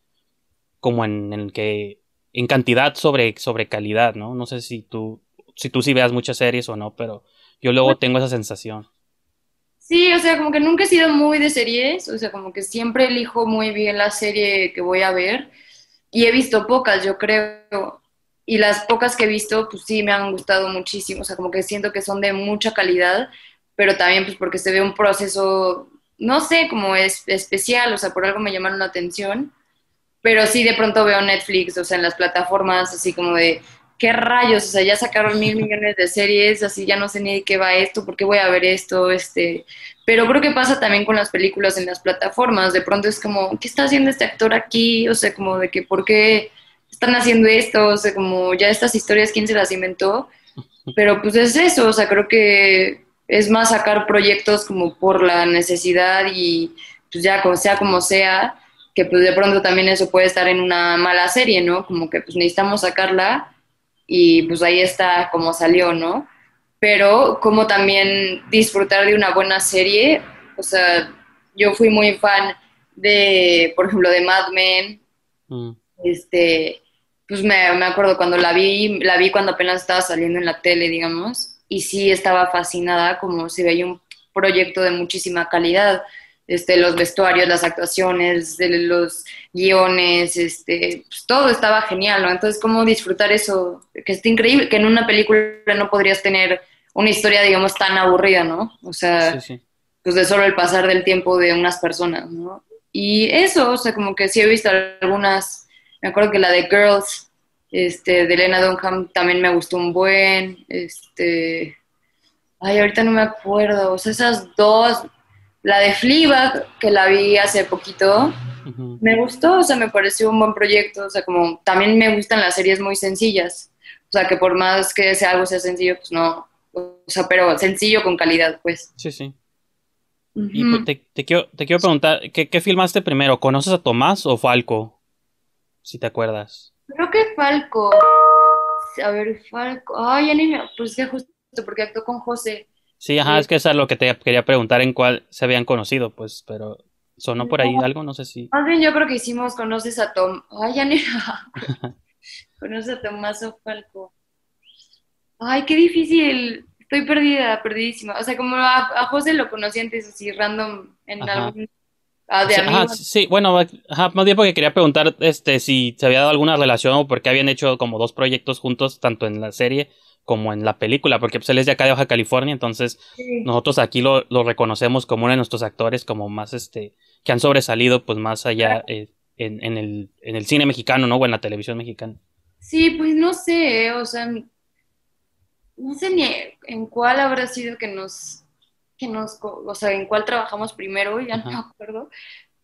como en el que, en cantidad sobre calidad, ¿no? No sé si tú sí veas muchas series o no, pero yo luego tengo esa sensación. Sí, o sea, como que nunca he sido muy de series, o sea, como que siempre elijo muy bien la serie que voy a ver y he visto pocas, yo creo, y las pocas que he visto, pues sí, me han gustado muchísimo, o sea, como que siento que son de mucha calidad, pero también pues porque se ve un proceso, no sé, como es especial, o sea, por algo me llamaron la atención. Pero sí, de pronto veo Netflix, o sea, en las plataformas, así como de, ¿qué rayos? O sea, ya sacaron 1.000 millones de series, así ya no sé ni de qué va esto, ¿por qué voy a ver esto? Pero creo que pasa también con las películas en las plataformas. De pronto es como, ¿qué está haciendo este actor aquí? O sea, como de que, ¿por qué están haciendo esto? O sea, como ya estas historias, ¿quién se las inventó? Pero pues es eso, o sea, creo que es más sacar proyectos como por la necesidad y pues ya como sea, que pues de pronto también eso puede estar en una mala serie, ¿no? Como que pues necesitamos sacarla y pues ahí está como salió, ¿no? Pero como también disfrutar de una buena serie, o sea, yo fui muy fan de, por ejemplo, de Mad Men, Mm. este, pues me acuerdo cuando la vi cuando apenas estaba saliendo en la tele, digamos, y sí estaba fascinada, como se veía un proyecto de muchísima calidad, los vestuarios, las actuaciones, los guiones, pues todo estaba genial, ¿no? Entonces, ¿cómo disfrutar eso? Que está increíble, que en una película no podrías tener una historia, digamos, tan aburrida, ¿no? O Sí, sea, sí. pues de solo el pasar del tiempo de unas personas, ¿no? Y eso, o sea, como que sí he visto algunas, me acuerdo que la de Girls, de Elena Dunham también me gustó un buen, ay, ahorita no me acuerdo, o sea, esas dos, la de Fleabag, que la vi hace poquito, Ujú. me gustó, o sea, me pareció un buen proyecto, o sea, como también me gustan las series muy sencillas, o sea, que por más que sea algo sea sencillo, pues no, o sea, pero sencillo con calidad, pues. Sí, sí. Y pues, Ujú. te quiero preguntar, ¿qué filmaste primero? ¿Conoces a Tomás o Falco? Si te acuerdas. Creo que Falco. A ver, Falco. Ay, ya ni me. Pues que justo porque actuó con José. Sí, ajá, Eh, es que eso es lo que te quería preguntar en cuál se habían conocido, pues, pero sonó por ahí no, algo, no sé si. más bien yo creo que hicimos Conoces a Tom. Ay, ya ni me acuerdo. Conoces a Tomás o Falco. Ay, qué difícil. Estoy perdida, perdidísima. O sea, como a José lo conocí antes así random en Ajá. algún. De Sí, ajá, amigo. sí, sí, bueno, ajá, más bien porque quería preguntar si se había dado alguna relación o porque habían hecho como dos proyectos juntos, tanto en la serie como en la película, porque pues él es de acá de Baja California, entonces Sí. nosotros aquí lo reconocemos como uno de nuestros actores, como más que han sobresalido pues más allá en el cine mexicano, ¿no? O en la televisión mexicana. Sí, pues no sé, o sea, no sé ni en cuál habrá sido o sea, en cuál trabajamos primero, ya no me Ajá. acuerdo.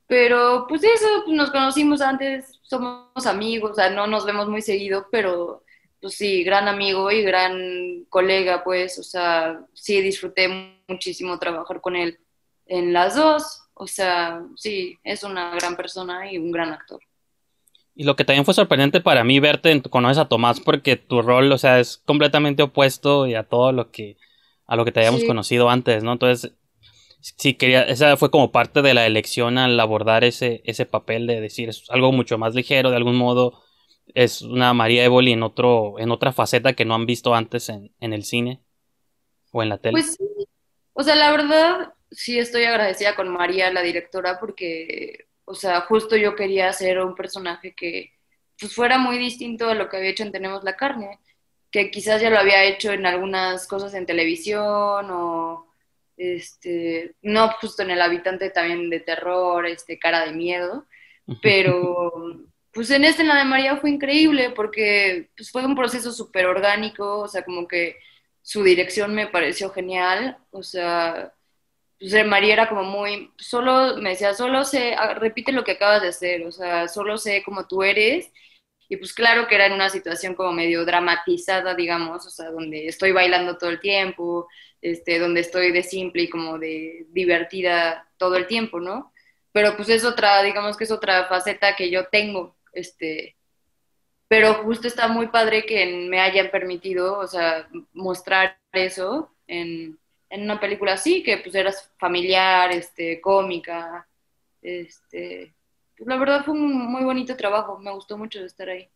Pero pues eso, pues, nos conocimos antes, somos amigos, o sea, no nos vemos muy seguido, pero pues sí, gran amigo y gran colega, pues, o sea, sí disfruté muchísimo trabajar con él en las dos, o sea, sí, es una gran persona y un gran actor. Y lo que también fue sorprendente para mí verte, conoces a Tomás porque tu rol, o sea, es completamente opuesto y a todo a lo que te habíamos Sí, conocido antes, ¿no? Entonces, sí quería, esa fue como parte de la elección al abordar ese papel de decir, es algo mucho más ligero, de algún modo, es una María Évoli en otra faceta que no han visto antes en el cine o en la tele. pues sí, o sea, la verdad, sí estoy agradecida con María, la directora, porque, o sea, justo yo quería hacer un personaje que pues fuera muy distinto a lo que había hecho en Tenemos la Carne, que quizás ya lo había hecho en algunas cosas en televisión o no justo en El Habitante también de terror, Cara de Miedo, pero pues en la de María fue increíble porque pues fue un proceso súper orgánico, o sea, como que su dirección me pareció genial, o sea, pues María era como muy, solo me decía, solo sé, repite lo que acabas de hacer, o sea, solo sé cómo tú eres. Y pues claro que era en una situación como medio dramatizada, digamos, o sea, donde estoy bailando todo el tiempo, donde estoy de simple y como de divertida todo el tiempo, ¿no? Pero pues es otra, digamos que es otra faceta que yo tengo, pero justo está muy padre que me hayan permitido, o sea, mostrar eso en una película así, que pues era familiar, cómica, pues la verdad fue un muy bonito trabajo, me gustó mucho estar ahí.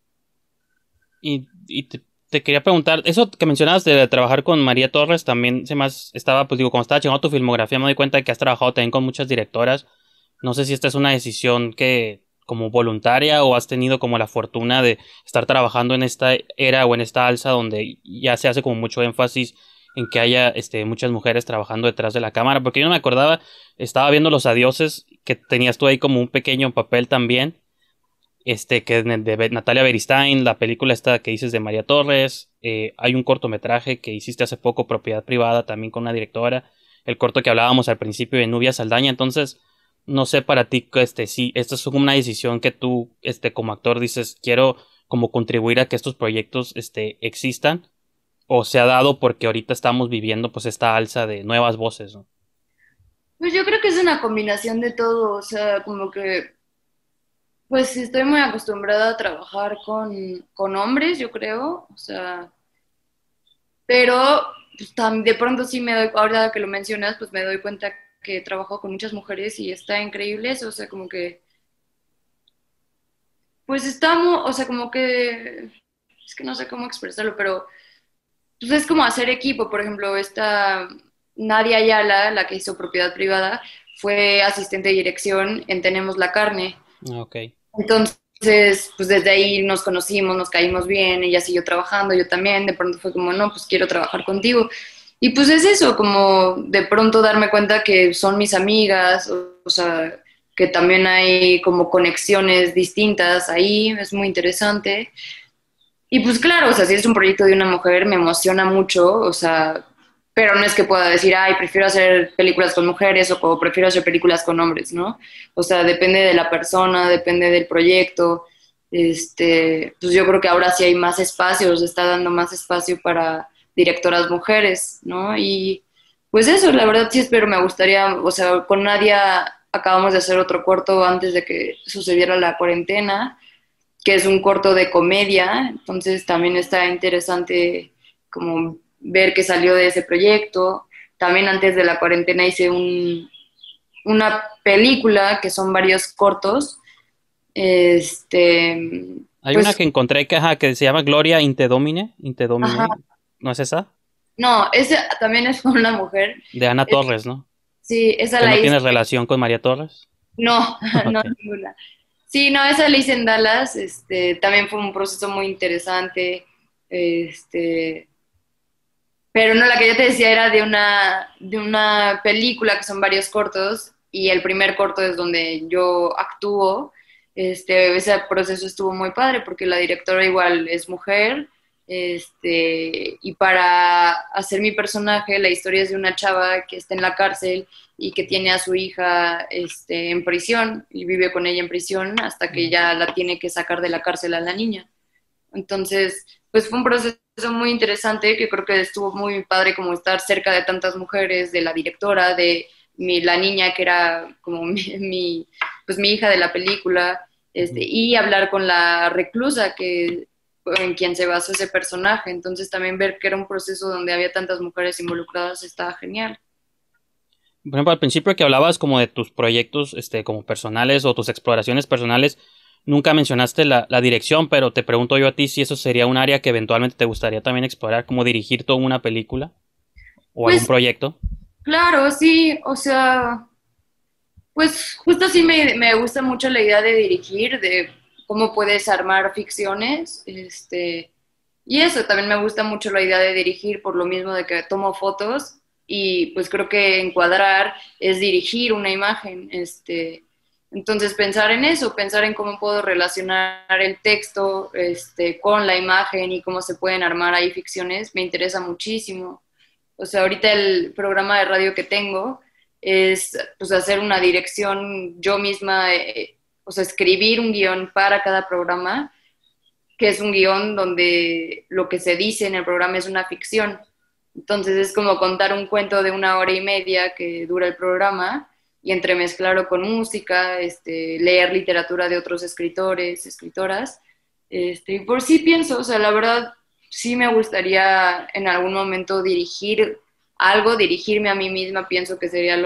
Y te quería preguntar, eso que mencionabas de trabajar con María Torres, también se más estaba, pues digo, cuando estaba checando tu filmografía me doy cuenta de que has trabajado también con muchas directoras. No sé si esta es una decisión que como voluntaria o has tenido como la fortuna de estar trabajando en esta era o en esta alza donde ya se hace como mucho énfasis en que haya muchas mujeres trabajando detrás de la cámara, porque yo no me acordaba, estaba viendo Los Adioses, que tenías tú ahí como un pequeño papel también, que es de Natalia Beristain, la película esta que dices de María Torres, hay un cortometraje que hiciste hace poco, Propiedad Privada, también con una directora, el corto que hablábamos al principio de Nubia Saldaña, entonces, no sé para ti, si esto es como una decisión que tú, como actor dices, quiero como contribuir a que estos proyectos, existan, o se ha dado porque ahorita estamos viviendo pues esta alza de nuevas voces, ¿no? Pues yo creo que es una combinación de todo, o sea, como que, pues estoy muy acostumbrada a trabajar con hombres, yo creo, o sea, pero pues, de pronto sí me doy, ahora que lo mencionas, pues me doy cuenta que trabajo con muchas mujeres y está increíble eso, o sea, como que, pues estamos, o sea, como que, es que no sé cómo expresarlo, pero pues es como hacer equipo, por ejemplo, esta Nadia Ayala, la que hizo Propiedad Privada, fue asistente de dirección en Tenemos la Carne. Ah, ok. Entonces, pues desde ahí nos conocimos, nos caímos bien, ella siguió trabajando, yo también, de pronto fue como, no, pues quiero trabajar contigo. Y pues es eso, como de pronto darme cuenta que son mis amigas, o sea, que también hay como conexiones distintas ahí, es muy interesante. Y pues claro, o sea, si es un proyecto de una mujer, me emociona mucho, o sea, pero no es que pueda decir, ay, prefiero hacer películas con mujeres o prefiero hacer películas con hombres, ¿no? O sea, depende de la persona, depende del proyecto. Pues yo creo que ahora sí hay más espacios, está dando más espacio para directoras mujeres, ¿no? Y pues eso, la verdad sí espero, me gustaría, o sea, con Nadia acabamos de hacer otro corto antes de que sucediera la cuarentena que es un corto de comedia, entonces también está interesante como ver qué salió de ese proyecto. También antes de la cuarentena hice una película que son varios cortos. Hay una Pues, que encontré que, ajá, que se llama Gloria Inte ajá, Domine, ¿no es esa? no, ese también es con una mujer. De Ana Es- Torres, ¿no? sí, esa Que la no hice. tiene relación con María Torres. No, no Ok. ninguna. Sí, no, esa la hice en Dallas. También fue un proceso muy interesante. Este, Pero no, la que yo te decía era de una película que son varios cortos y el primer corto es donde yo actúo. Ese proceso estuvo muy padre porque la directora igual es mujer Y para hacer mi personaje, la historia es de una chava que está en la cárcel y que tiene a su hija en prisión y vive con ella en prisión hasta que ya la tiene que sacar de la cárcel a la niña. Entonces, pues fue un proceso muy interesante que creo que estuvo muy padre como estar cerca de tantas mujeres, de la directora, de la niña que era como pues mi hija de la película, y hablar con la reclusa que en quien se basó ese personaje. Entonces también ver que era un proceso donde había tantas mujeres involucradas estaba genial. Por ejemplo, al principio que hablabas como de tus proyectos, como personales o tus exploraciones personales, nunca mencionaste la dirección, pero te pregunto yo a ti si eso sería un área que eventualmente te gustaría también explorar, como dirigir toda una película o algún Pues proyecto. claro, sí, o sea, pues justo sí me gusta mucho la idea de dirigir, de cómo puedes armar ficciones, y eso, también me gusta mucho la idea de dirigir por lo mismo de que tomo fotos y pues creo que encuadrar es dirigir una imagen, entonces pensar en eso, pensar en cómo puedo relacionar el texto, con la imagen y cómo se pueden armar ahí ficciones, me interesa muchísimo. O sea, ahorita el programa de radio que tengo es pues hacer una dirección yo misma, o sea, escribir un guión para cada programa, que es un guión donde lo que se dice en el programa es una ficción. Entonces es como contar un cuento de 1 hora y media que dura el programa y entremezclarlo con música, leer literatura de otros escritores, escritoras. Y por sí pienso, o sea, la verdad sí me gustaría en algún momento dirigir algo, dirigirme a mí misma, pienso que sería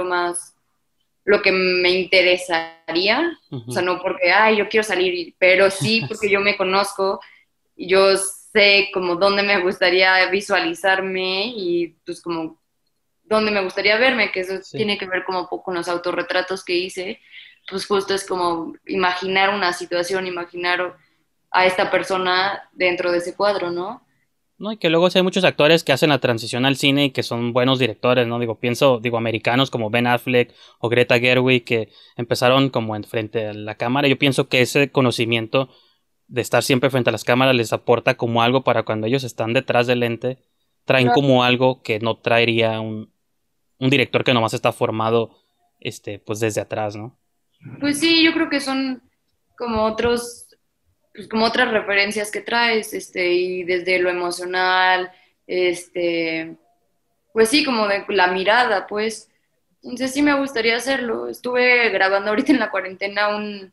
lo que me interesaría, o sea, Ujú. no porque, ay, yo quiero salir, pero sí porque yo me conozco, y yo sé como dónde me gustaría visualizarme y pues como dónde me gustaría verme, que eso Sí. tiene que ver como con los autorretratos que hice, pues justo es como imaginar una situación, imaginar a esta persona dentro de ese cuadro, ¿no? No, y que luego sí hay muchos actores que hacen la transición al cine y que son buenos directores, ¿no? Digo, americanos como Ben Affleck o Greta Gerwig que empezaron como en frente a la cámara. Yo pienso que ese conocimiento de estar siempre frente a las cámaras les aporta como algo para cuando ellos están detrás del lente, traen Claro. como algo que no traería un director que nomás está formado, pues desde atrás, ¿no? Pues sí, yo creo que son como pues como otras referencias que traes, y desde lo emocional, este, pues sí, como de la mirada, pues. Entonces sí me gustaría hacerlo. Estuve grabando ahorita en la cuarentena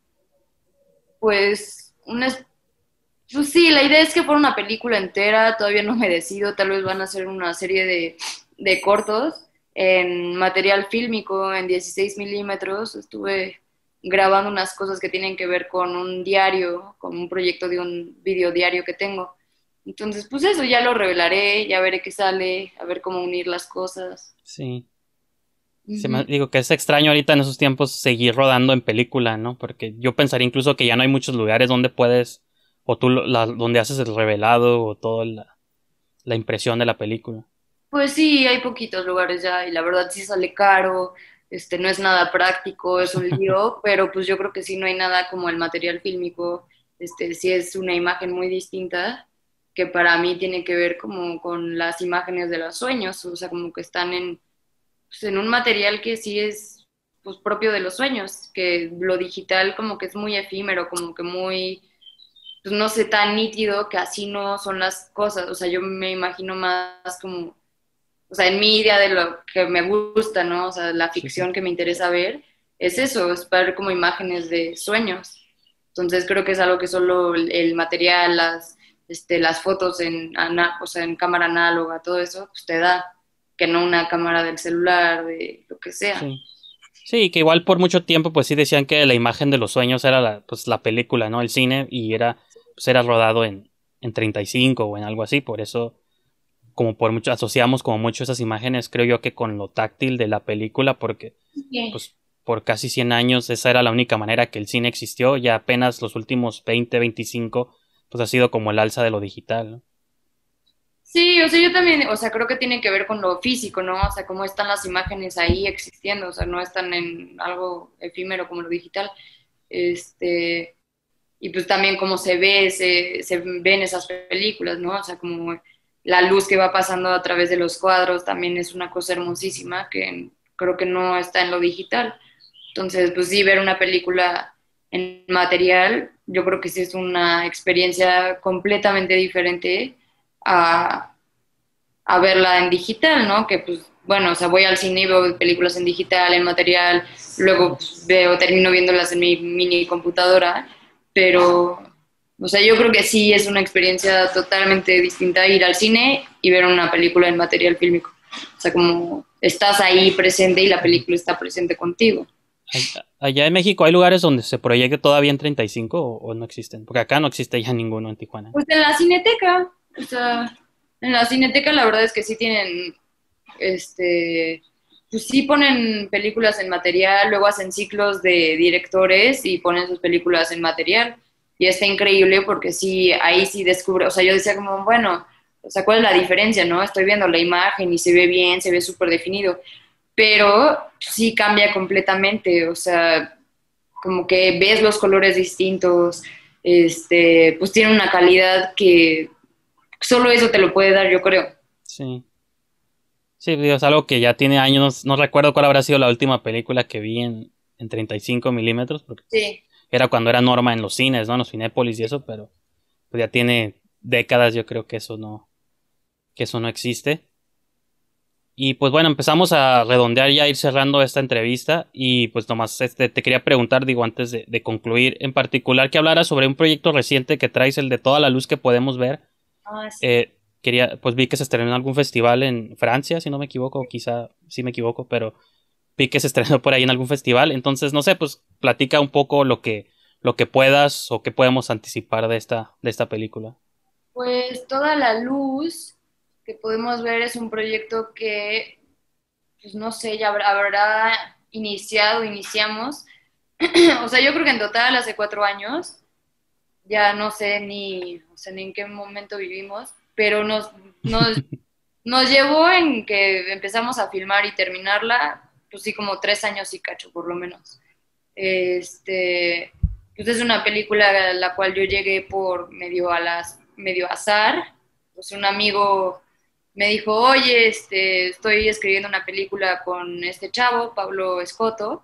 pues, pues sí, la idea es que fuera una película entera, todavía no me decido, tal vez van a hacer una serie de cortos en material fílmico, en 16 milímetros. Estuve grabando unas cosas que tienen que ver con un diario, con un proyecto de un videodiario que tengo. Entonces, pues eso ya lo revelaré, ya veré qué sale, a ver cómo unir las cosas. Sí. Ujú. Digo que es extraño ahorita en esos tiempos seguir rodando en película, ¿no? Porque yo pensaría incluso que ya no hay muchos lugares donde puedes, o tú, donde haces el revelado o toda la impresión de la película. Pues sí, hay poquitos lugares ya y la verdad sí sale caro, no es nada práctico, es un lío, pero pues yo creo que sí no hay nada como el material fílmico, sí es una imagen muy distinta que para mí tiene que ver como con las imágenes de los sueños, o sea, como que están pues, en un material que sí es pues propio de los sueños, que lo digital como que es muy efímero, como que muy, pues no sé, tan nítido que así no son las cosas, o sea, yo me imagino más como o sea, en mi idea de lo que me gusta, ¿no? O sea, la Sí, sí. ficción que me interesa ver es eso, es ver como imágenes de sueños. Entonces creo que es algo que solo el material, las fotos o sea, en cámara análoga, todo eso, pues te da, que no una cámara del celular, de lo que sea. Sí. Sí, que igual por mucho tiempo pues sí decían que la imagen de los sueños era pues la película, ¿no? El cine y pues era rodado en 35 o en algo así, por eso como por mucho asociamos como mucho esas imágenes, creo yo que con lo táctil de la película, porque Sí. pues por casi 100 años esa era la única manera que el cine existió, ya apenas los últimos 20, 25 pues ha sido como el alza de lo digital, ¿no? Sí, o sea, yo también, o sea, creo que tiene que ver con lo físico, ¿no? O sea, cómo están las imágenes ahí existiendo, o sea, no están en algo efímero como lo digital. Este, y pues también cómo se ven esas películas, ¿no? O sea, como la luz que va pasando a través de los cuadros también es una cosa hermosísima que creo que no está en lo digital. Entonces, pues sí, ver una película en material, yo creo que sí es una experiencia completamente diferente a, a verla en digital, ¿no? Que pues, bueno, o sea, voy al cine y veo películas en digital, en material, luego pues, termino viéndolas en mi mini computadora, pero, o sea, yo creo que sí es una experiencia totalmente distinta ir al cine y ver una película en material fílmico. O sea, como estás ahí presente y la Ujú. película está presente contigo. Allá en México hay lugares donde se proyecte todavía en 35 o no existen, porque acá no existe ya ninguno en Tijuana. Pues en la Cineteca, o sea, en la Cineteca la verdad es que sí tienen, este, pues sí ponen películas en material, luego hacen ciclos de directores y ponen sus películas en material. Y está increíble porque sí, ahí sí descubre, o sea, yo decía como, bueno, o sea, ¿cuál es la diferencia, no? Estoy viendo la imagen y se ve bien, se ve súper definido, pero sí cambia completamente, o sea, como que ves los colores distintos, pues tiene una calidad que solo eso te lo puede dar, yo creo. Sí. Sí, digo, es algo que ya tiene años. No recuerdo cuál habrá sido la última película que vi en 35 milímetros, porque pues Sí. era cuando era norma en los cines, ¿no? En los Cinépolis y eso, pero pues ya tiene décadas, yo creo que eso no existe. Y pues bueno, empezamos a redondear ya, a ir cerrando esta entrevista. Y pues nomás te quería preguntar, digo, antes de concluir, en particular que hablara sobre un proyecto reciente que traes, el de Toda la luz que podemos ver. Ah, sí. Pues vi que se estrenó en algún festival en Francia, si no me equivoco, o quizá sí me equivoco, pero vi que se estrenó por ahí en algún festival. Entonces, no sé, pues platica un poco lo que puedas o que podemos anticipar de esta película. Pues Toda la luz que podemos ver es un proyecto que, pues no sé, ya habrá iniciado, iniciamos. O sea, yo creo que en total hace 4 años, ya no sé ni, o sea, ni en qué momento vivimos, pero nos llevó en que empezamos a filmar y terminarla, pues sí, como 3 años y cacho, por lo menos. Este, pues es una película a la cual yo llegué por medio azar. Pues un amigo me dijo, oye, estoy escribiendo una película con este chavo, Pablo Escoto,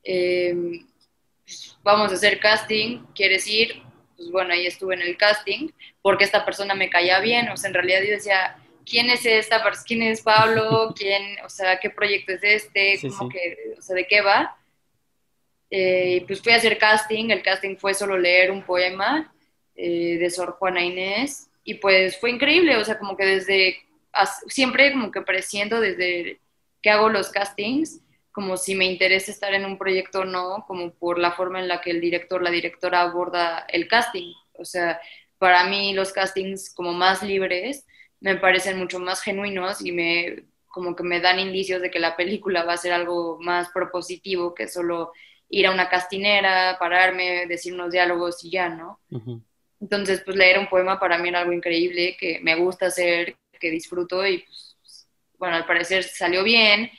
pues vamos a hacer casting, ¿quieres ir? Pues bueno, ahí estuve en el casting, porque esta persona me caía bien, o sea, en realidad yo decía, ¿quién es esta persona? ¿Quién es Pablo? ¿Quién, o sea, qué proyecto es este? Sí, ¿Cómo sí. que, o sea, de qué va? Pues fui a hacer casting, el casting fue solo leer un poema de Sor Juana Inés y pues fue increíble, o sea, como que siempre como que presiento desde que hago los castings, como si me interesa estar en un proyecto o no, como por la forma en la que el director, la directora aborda el casting, o sea, para mí los castings como más libres me parecen mucho más genuinos y como que me dan indicios de que la película va a ser algo más propositivo que solo ir a una castinera, pararme, decir unos diálogos y ya, ¿no? Ujú. Entonces, pues leer un poema para mí era algo increíble, que me gusta hacer, que disfruto y pues, bueno, al parecer salió bien.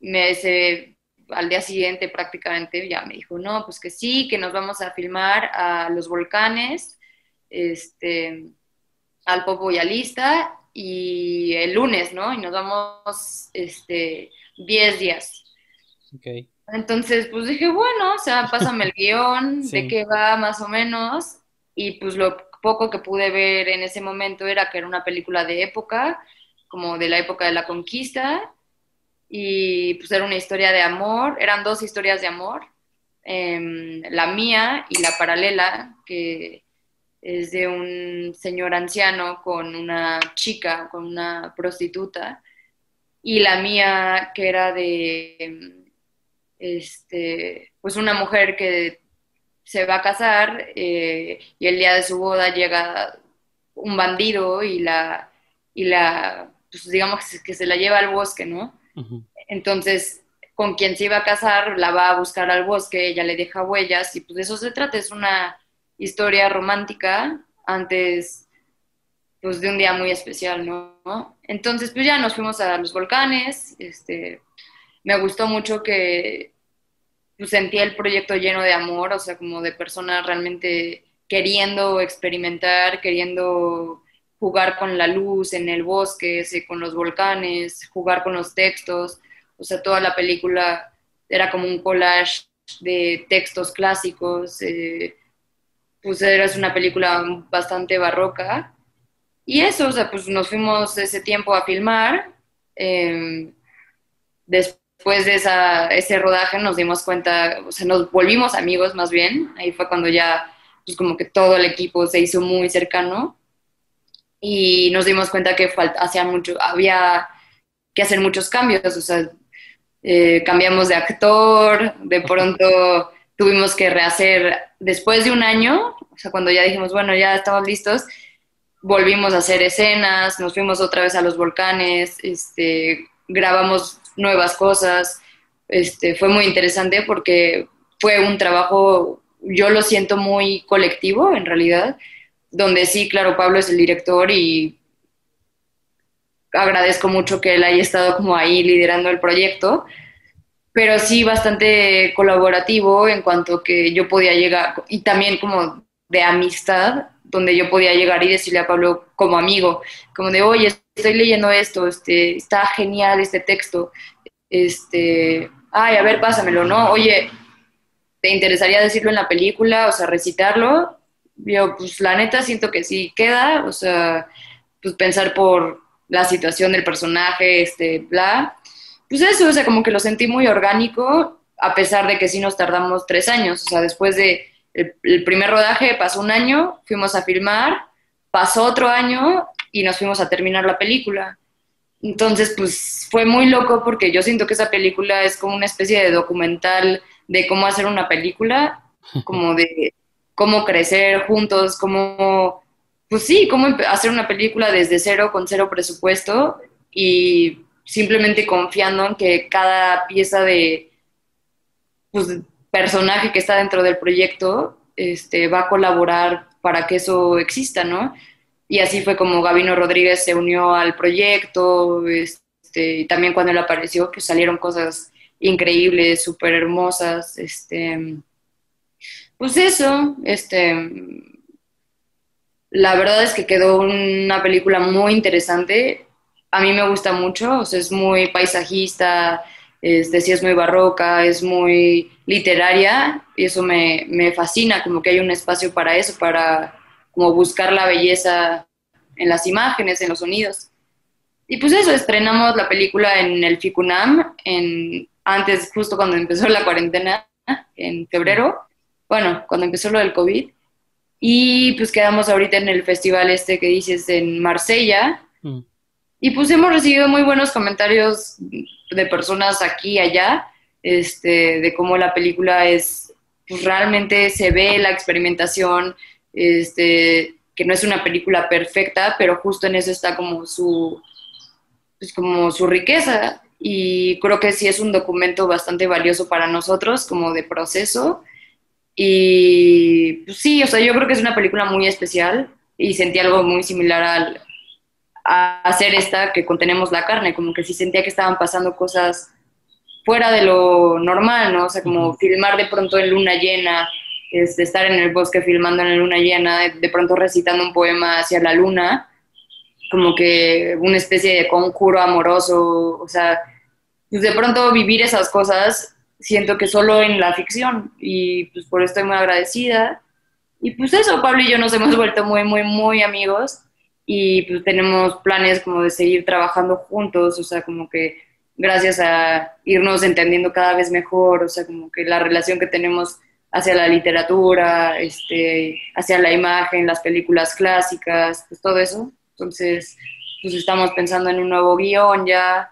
Al día siguiente prácticamente ya me dijo, no, pues que sí, que nos vamos a filmar a los volcanes, este, al Popo y a Lista y el lunes, ¿no? Y nos vamos, 10 días. Ok. Entonces, pues dije, bueno, o sea, pásame el guión, de Sí. qué va más o menos. Y pues lo poco que pude ver en ese momento era que era una película de época, como de la época de la conquista. Y pues era una historia de amor, eran dos historias de amor, la mía y la paralela, que es de un señor anciano con una chica, con una prostituta. Y la mía, que era de pues una mujer que se va a casar y el día de su boda llega un bandido pues digamos que se la lleva al bosque, ¿no? Ujú. Entonces, con quien se iba a casar la va a buscar al bosque, ella le deja huellas y pues de eso se trata, es una historia romántica antes pues de un día muy especial, ¿no? Entonces, pues ya nos fuimos a los volcanes, me gustó mucho que pues, sentía el proyecto lleno de amor, o sea, como de personas realmente queriendo experimentar, queriendo jugar con la luz en el bosque, con los volcanes, jugar con los textos. O sea, toda la película era como un collage de textos clásicos. Pues era una película bastante barroca. Y eso, o sea, pues nos fuimos ese tiempo a filmar. Eh, Después de ese rodaje nos dimos cuenta, o sea, nos volvimos amigos más bien. Ahí fue cuando ya, pues como que todo el equipo se hizo muy cercano y nos dimos cuenta que hacía mucho, había que hacer muchos cambios, o sea, cambiamos de actor, de pronto tuvimos que rehacer, después de un año, o sea, cuando ya dijimos, bueno, ya estamos listos, volvimos a hacer escenas, nos fuimos otra vez a los volcanes, grabamos nuevas cosas, fue muy interesante porque fue un trabajo, yo lo siento muy colectivo en realidad, donde sí, claro, Pablo es el director y agradezco mucho que él haya estado como ahí liderando el proyecto, pero sí bastante colaborativo en cuanto que yo podía llegar, y también como de amistad, donde yo podía llegar y decirle a Pablo como amigo, como de, oye, estoy leyendo esto, está genial este texto, ay, a ver, pásamelo, ¿no? Oye, ¿te interesaría decirlo en la película? O sea, recitarlo. Yo, pues la neta siento que sí queda, o sea, pues pensar por la situación del personaje, bla. Pues eso, o sea, como que lo sentí muy orgánico, a pesar de que sí nos tardamos 3 años. O sea, después de el primer rodaje pasó un año, fuimos a filmar, pasó otro año y nos fuimos a terminar la película. Entonces, pues fue muy loco porque yo siento que esa película es como una especie de documental de cómo hacer una película, como de cómo crecer juntos, cómo, pues sí, cómo hacer una película desde cero, con cero presupuesto y simplemente confiando en que cada pieza de pues, personaje que está dentro del proyecto va a colaborar para que eso exista, ¿no? Y así fue como Gabino Rodríguez se unió al proyecto, y también cuando él apareció, pues salieron cosas increíbles, súper hermosas, pues eso, la verdad es que quedó una película muy interesante, a mí me gusta mucho, o sea, es muy paisajista, sí es muy barroca, es muy literaria, y eso me fascina, como que hay un espacio para eso, para como buscar la belleza en las imágenes, en los sonidos. Y pues eso, estrenamos la película en el FICUNAM, antes, justo cuando empezó la cuarentena, en febrero, bueno, cuando empezó lo del COVID, y pues quedamos ahorita en el festival que dices en Marsella, Mm. y pues hemos recibido muy buenos comentarios de personas aquí y allá, de cómo la película es, pues realmente se ve la experimentación, que no es una película perfecta, pero justo en eso está como su riqueza. Y creo que sí es un documento bastante valioso para nosotros, como de proceso. Y pues sí, o sea, yo creo que es una película muy especial y sentí algo muy similar a hacer esta que contenemos la carne, como que sí sentía que estaban pasando cosas fuera de lo normal, ¿no? O sea, como Ujú. filmar de pronto en luna llena, estar en el bosque filmando en la luna llena, de pronto recitando un poema hacia la luna, como que una especie de conjuro amoroso, o sea, pues de pronto vivir esas cosas siento que solo en la ficción y pues por eso estoy muy agradecida. Y pues eso, Pablo y yo nos hemos vuelto muy, muy, muy amigos y pues tenemos planes como de seguir trabajando juntos, o sea, como que gracias a irnos entendiendo cada vez mejor, o sea, como que la relación que tenemos hacia la literatura, hacia la imagen, las películas clásicas, pues todo eso. Entonces, pues estamos pensando en un nuevo guión ya,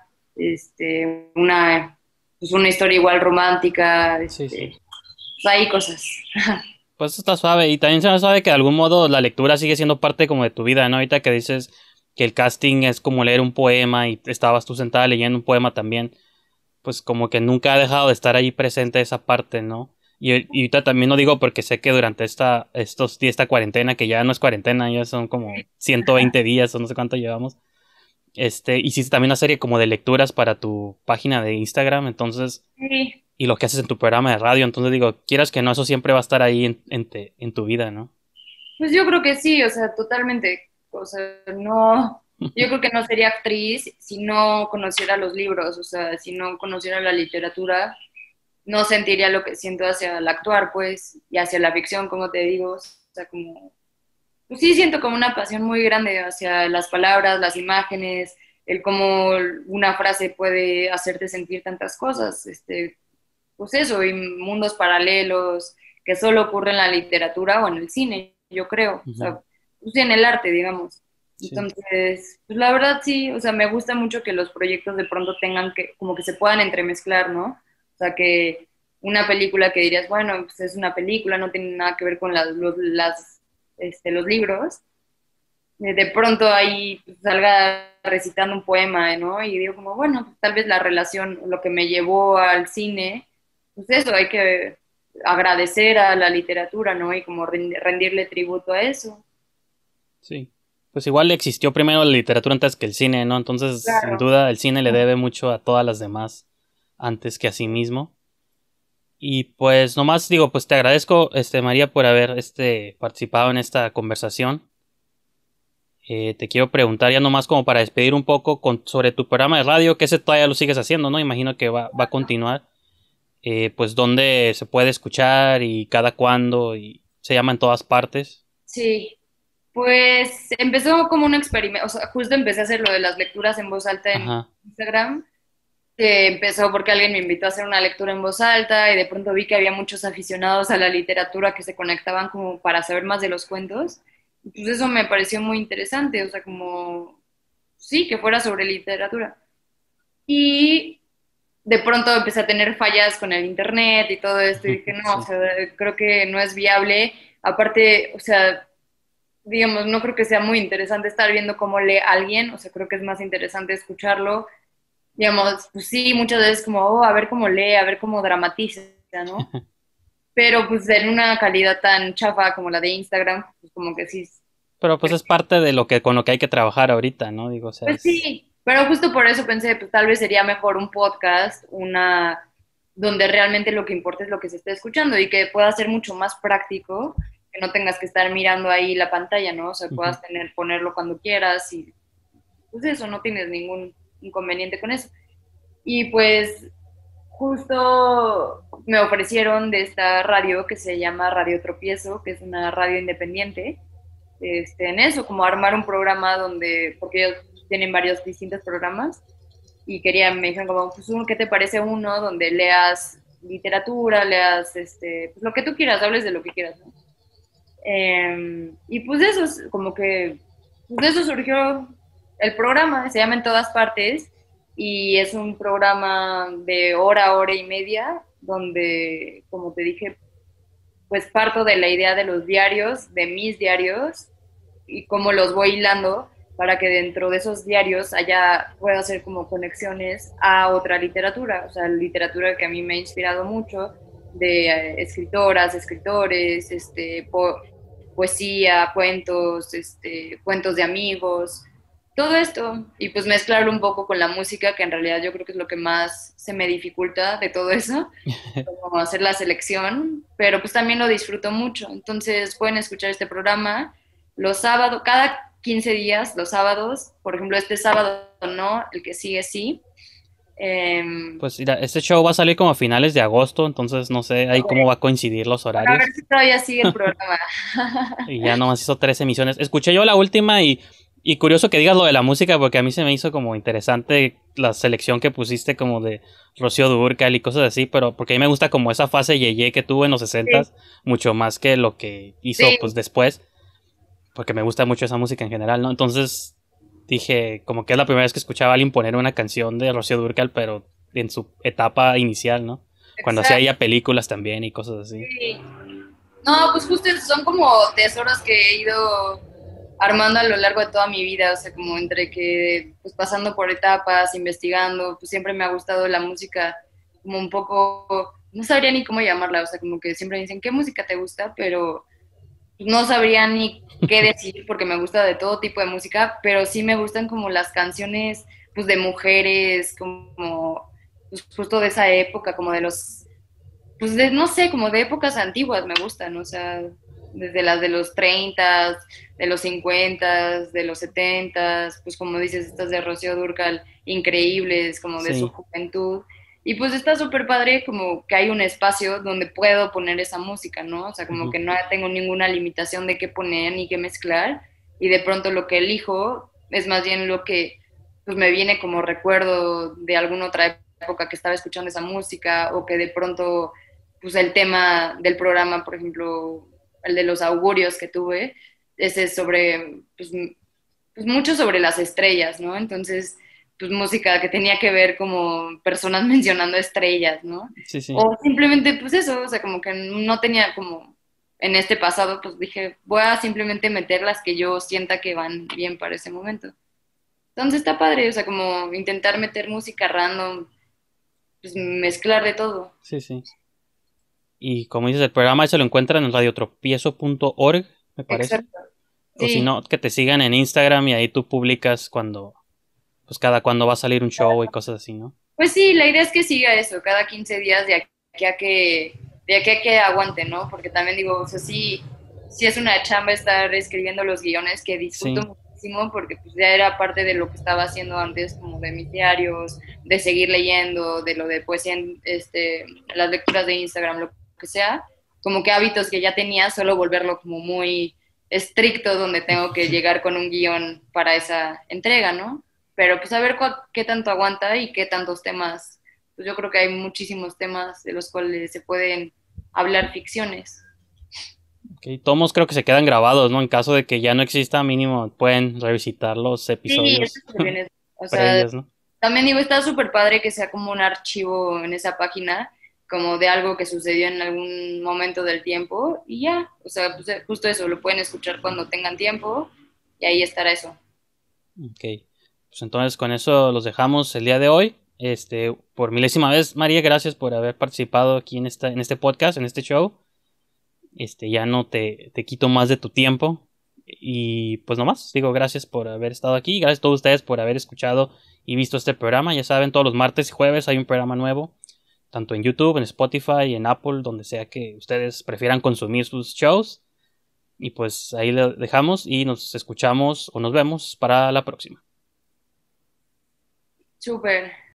pues una historia igual romántica, Sí, sí. pues hay cosas. Pues está suave. Y también se me sabe que de algún modo la lectura sigue siendo parte como de tu vida, ¿no? Ahorita que dices que el casting es como leer un poema y estabas tú sentada leyendo un poema también, pues como que nunca ha dejado de estar ahí presente esa parte, ¿no? Y ahorita también lo digo porque sé que durante esta cuarentena, que ya no es cuarentena, ya son como 120 días o no sé cuánto llevamos, hiciste también una serie como de lecturas para tu página de Instagram, entonces, Sí, y lo que haces en tu programa de radio, entonces digo, quieras que no, eso siempre va a estar ahí en tu vida, ¿no? Pues yo creo que sí, o sea, totalmente. O sea, no, yo creo que no sería actriz si no conociera los libros, o sea, si no conociera la literatura, no sentiría lo que siento hacia el actuar, pues, y hacia la ficción, como te digo, o sea, como, pues sí siento como una pasión muy grande hacia las palabras, las imágenes, el cómo una frase puede hacerte sentir tantas cosas, pues eso, y mundos paralelos que solo ocurren en la literatura o en el cine, yo creo, o Ujú. sea, pues en el arte, digamos. Sí, Entonces, pues la verdad sí, o sea, me gusta mucho que los proyectos de pronto tengan que, como que se puedan entremezclar, ¿no? O sea, que una película que dirías, bueno, pues es una película, no tiene nada que ver con los libros, de pronto ahí pues, salga recitando un poema, ¿no? Y digo como, bueno, pues, tal vez la relación, lo que me llevó al cine, pues eso, hay que agradecer a la literatura, ¿no? Y como rendirle tributo a eso. sí. Pues igual existió primero la literatura antes que el cine, ¿no? Entonces, sin Claro. duda, el cine le debe mucho a todas las demás antes que a sí mismo. Y pues nomás digo, pues te agradezco, María, por haber participado en esta conversación. Te quiero preguntar ya nomás como para despedir un poco sobre tu programa de radio, que ese todavía lo sigues haciendo, ¿no? Imagino que va a continuar. Pues dónde se puede escuchar y cada cuándo y se llama en todas partes. Sí, pues empezó como un experimento, o sea, justo empecé a hacer lo de las lecturas en voz alta en Ajá. Instagram, que empezó porque alguien me invitó a hacer una lectura en voz alta y de pronto vi que había muchos aficionados a la literatura que se conectaban como para saber más de los cuentos. Y pues eso me pareció muy interesante, o sea, como, sí, que fuera sobre literatura. Y de pronto empecé a tener fallas con el internet y todo esto y dije, no, o Sí. sea, creo que no es viable. Aparte, o sea, digamos, no creo que sea muy interesante estar viendo cómo lee alguien, o sea, creo que es más interesante escucharlo. Digamos, pues sí, muchas veces como, oh, a ver cómo lee, a ver cómo dramatiza, ¿no? Pero pues en una calidad tan chafa como la de Instagram, pues como que sí. Pero pues es parte de lo que con lo que hay que trabajar ahorita, ¿no? Digo, o sea, Pues sí, pero justo por eso pensé, pues tal vez sería mejor un podcast, donde realmente lo que importa es lo que se está escuchando y que pueda ser mucho más práctico, que no tengas que estar mirando ahí la pantalla, ¿no? O sea, ujú. puedas ponerlo cuando quieras y pues eso, no tienes ningún inconveniente con eso. Y pues justo me ofrecieron de esta radio que se llama Radio Tropiezo, que es una radio independiente, en eso, como armar un programa donde, porque ellos tienen varios distintos programas, y me dijeron como, pues, ¿qué te parece uno donde leas literatura, leas, pues, lo que tú quieras, hables de lo que quieras, ¿no? Y pues eso, como que, pues de eso surgió el programa, se llama En Todas Partes, y es un programa de hora y media, donde, como te dije, pues parto de la idea de los diarios, de mis diarios, y cómo los voy hilando para que dentro de esos diarios pueda hacer como conexiones a otra literatura, o sea, literatura que a mí me ha inspirado mucho, de escritoras, escritores, poesía, cuentos, cuentos de amigos, todo esto, y pues mezclarlo un poco con la música, que en realidad yo creo que es lo que más se me dificulta de todo eso, como hacer la selección, pero pues también lo disfruto mucho. Entonces pueden escuchar este programa los sábados, cada 15 días, los sábados, por ejemplo, este sábado no, el que sigue sí. Pues mira, este show va a salir como a finales de agosto, entonces no sé ahí cómo va a coincidir los A ver horarios. si todavía sigue el programa. Y ya nomás hizo 3 emisiones. Escuché yo la última y curioso que digas lo de la música porque a mí se me hizo como interesante la selección que pusiste como de Rocío Dúrcal y cosas así, pero porque a mí me gusta como esa fase yeye que tuvo en los Sí, 60 mucho más que lo que hizo sí. pues después, porque me gusta mucho esa música en general, ¿no? Entonces dije como que es la primera vez que escuchaba a alguien poner una canción de Rocío Dúrcal, pero en su etapa inicial, ¿no? Cuando hacía Exacto. ella películas también y cosas así. Sí. No, pues justo son como tesoros que he ido armando a lo largo de toda mi vida, o sea, como entre que, pues pasando por etapas, investigando, pues siempre me ha gustado la música como un poco, no sabría ni cómo llamarla, o sea, como que siempre dicen, ¿qué música te gusta? Pero no sabría ni qué decir porque me gusta de todo tipo de música, pero sí me gustan como las canciones, pues de mujeres, como, pues justo de esa época, como de los, pues de, no sé, como de épocas antiguas me gustan, o sea, desde las de los 30, de los 50, de los 70, pues como dices, estas de Rocío Dúrcal, increíbles, como de su Sí. juventud. Y pues está súper padre como que hay un espacio donde puedo poner esa música, ¿no? O sea, como Ujú. que no tengo ninguna limitación de qué poner ni qué mezclar. Y de pronto lo que elijo es más bien lo que pues me viene como recuerdo de alguna otra época que estaba escuchando esa música o que de pronto pues el tema del programa, por ejemplo, el de los augurios que tuve, ese es sobre, pues mucho sobre las estrellas, ¿no? Entonces, pues música que tenía que ver como personas mencionando estrellas, ¿no? Sí, sí. O simplemente, pues eso, o sea, como que no tenía como en este pasado, pues dije, voy a simplemente meter las que yo sienta que van bien para ese momento. Entonces está padre, o sea, como intentar meter música random, pues mezclar de todo. Sí, sí. Y como dices, el programa ese lo encuentran en radiotropiezo.org, me parece. Exacto. O si Sí, no, que te sigan en Instagram y ahí tú publicas cuando, pues cada cuando va a salir un show y cosas así, ¿no? pues sí, la idea es que siga eso, cada 15 días de aquí a que aguante, ¿no? Porque también digo, o sea, sí, sí es una chamba estar escribiendo los guiones que Sí, disfruto muchísimo porque pues ya era parte de lo que estaba haciendo antes, como de mis diarios, de seguir leyendo, de lo de poesía, las lecturas de Instagram, lo que sea, como que hábitos que ya tenía, solo volverlo como muy estricto donde tengo que llegar con un guión para esa entrega, ¿no? Pero pues a ver qué tanto aguanta y qué tantos temas. Pues yo creo que hay muchísimos temas de los cuales se pueden hablar ficciones. ok. Tomos creo que se quedan grabados, ¿no? En caso de que ya no exista, mínimo pueden revisitar los Sí, eso episodios también es, o sea, previos, ¿no? también digo, está súper padre que sea como un archivo en esa página, como de algo que sucedió en algún momento del tiempo y ya, o sea, pues justo eso, lo pueden escuchar cuando tengan tiempo y ahí estará eso. Ok. Pues entonces con eso los dejamos el día de hoy. Por milésima vez, María, gracias por haber participado aquí en este podcast, en este show. Ya no te quito más de tu tiempo. Y pues nomás, digo gracias por haber estado aquí. Gracias a todos ustedes por haber escuchado y visto este programa. Ya saben, todos los martes y jueves hay un programa nuevo. Tanto en YouTube, en Spotify, en Apple, donde sea que ustedes prefieran consumir sus shows. Y pues ahí lo dejamos y nos escuchamos o nos vemos para la próxima. Súper.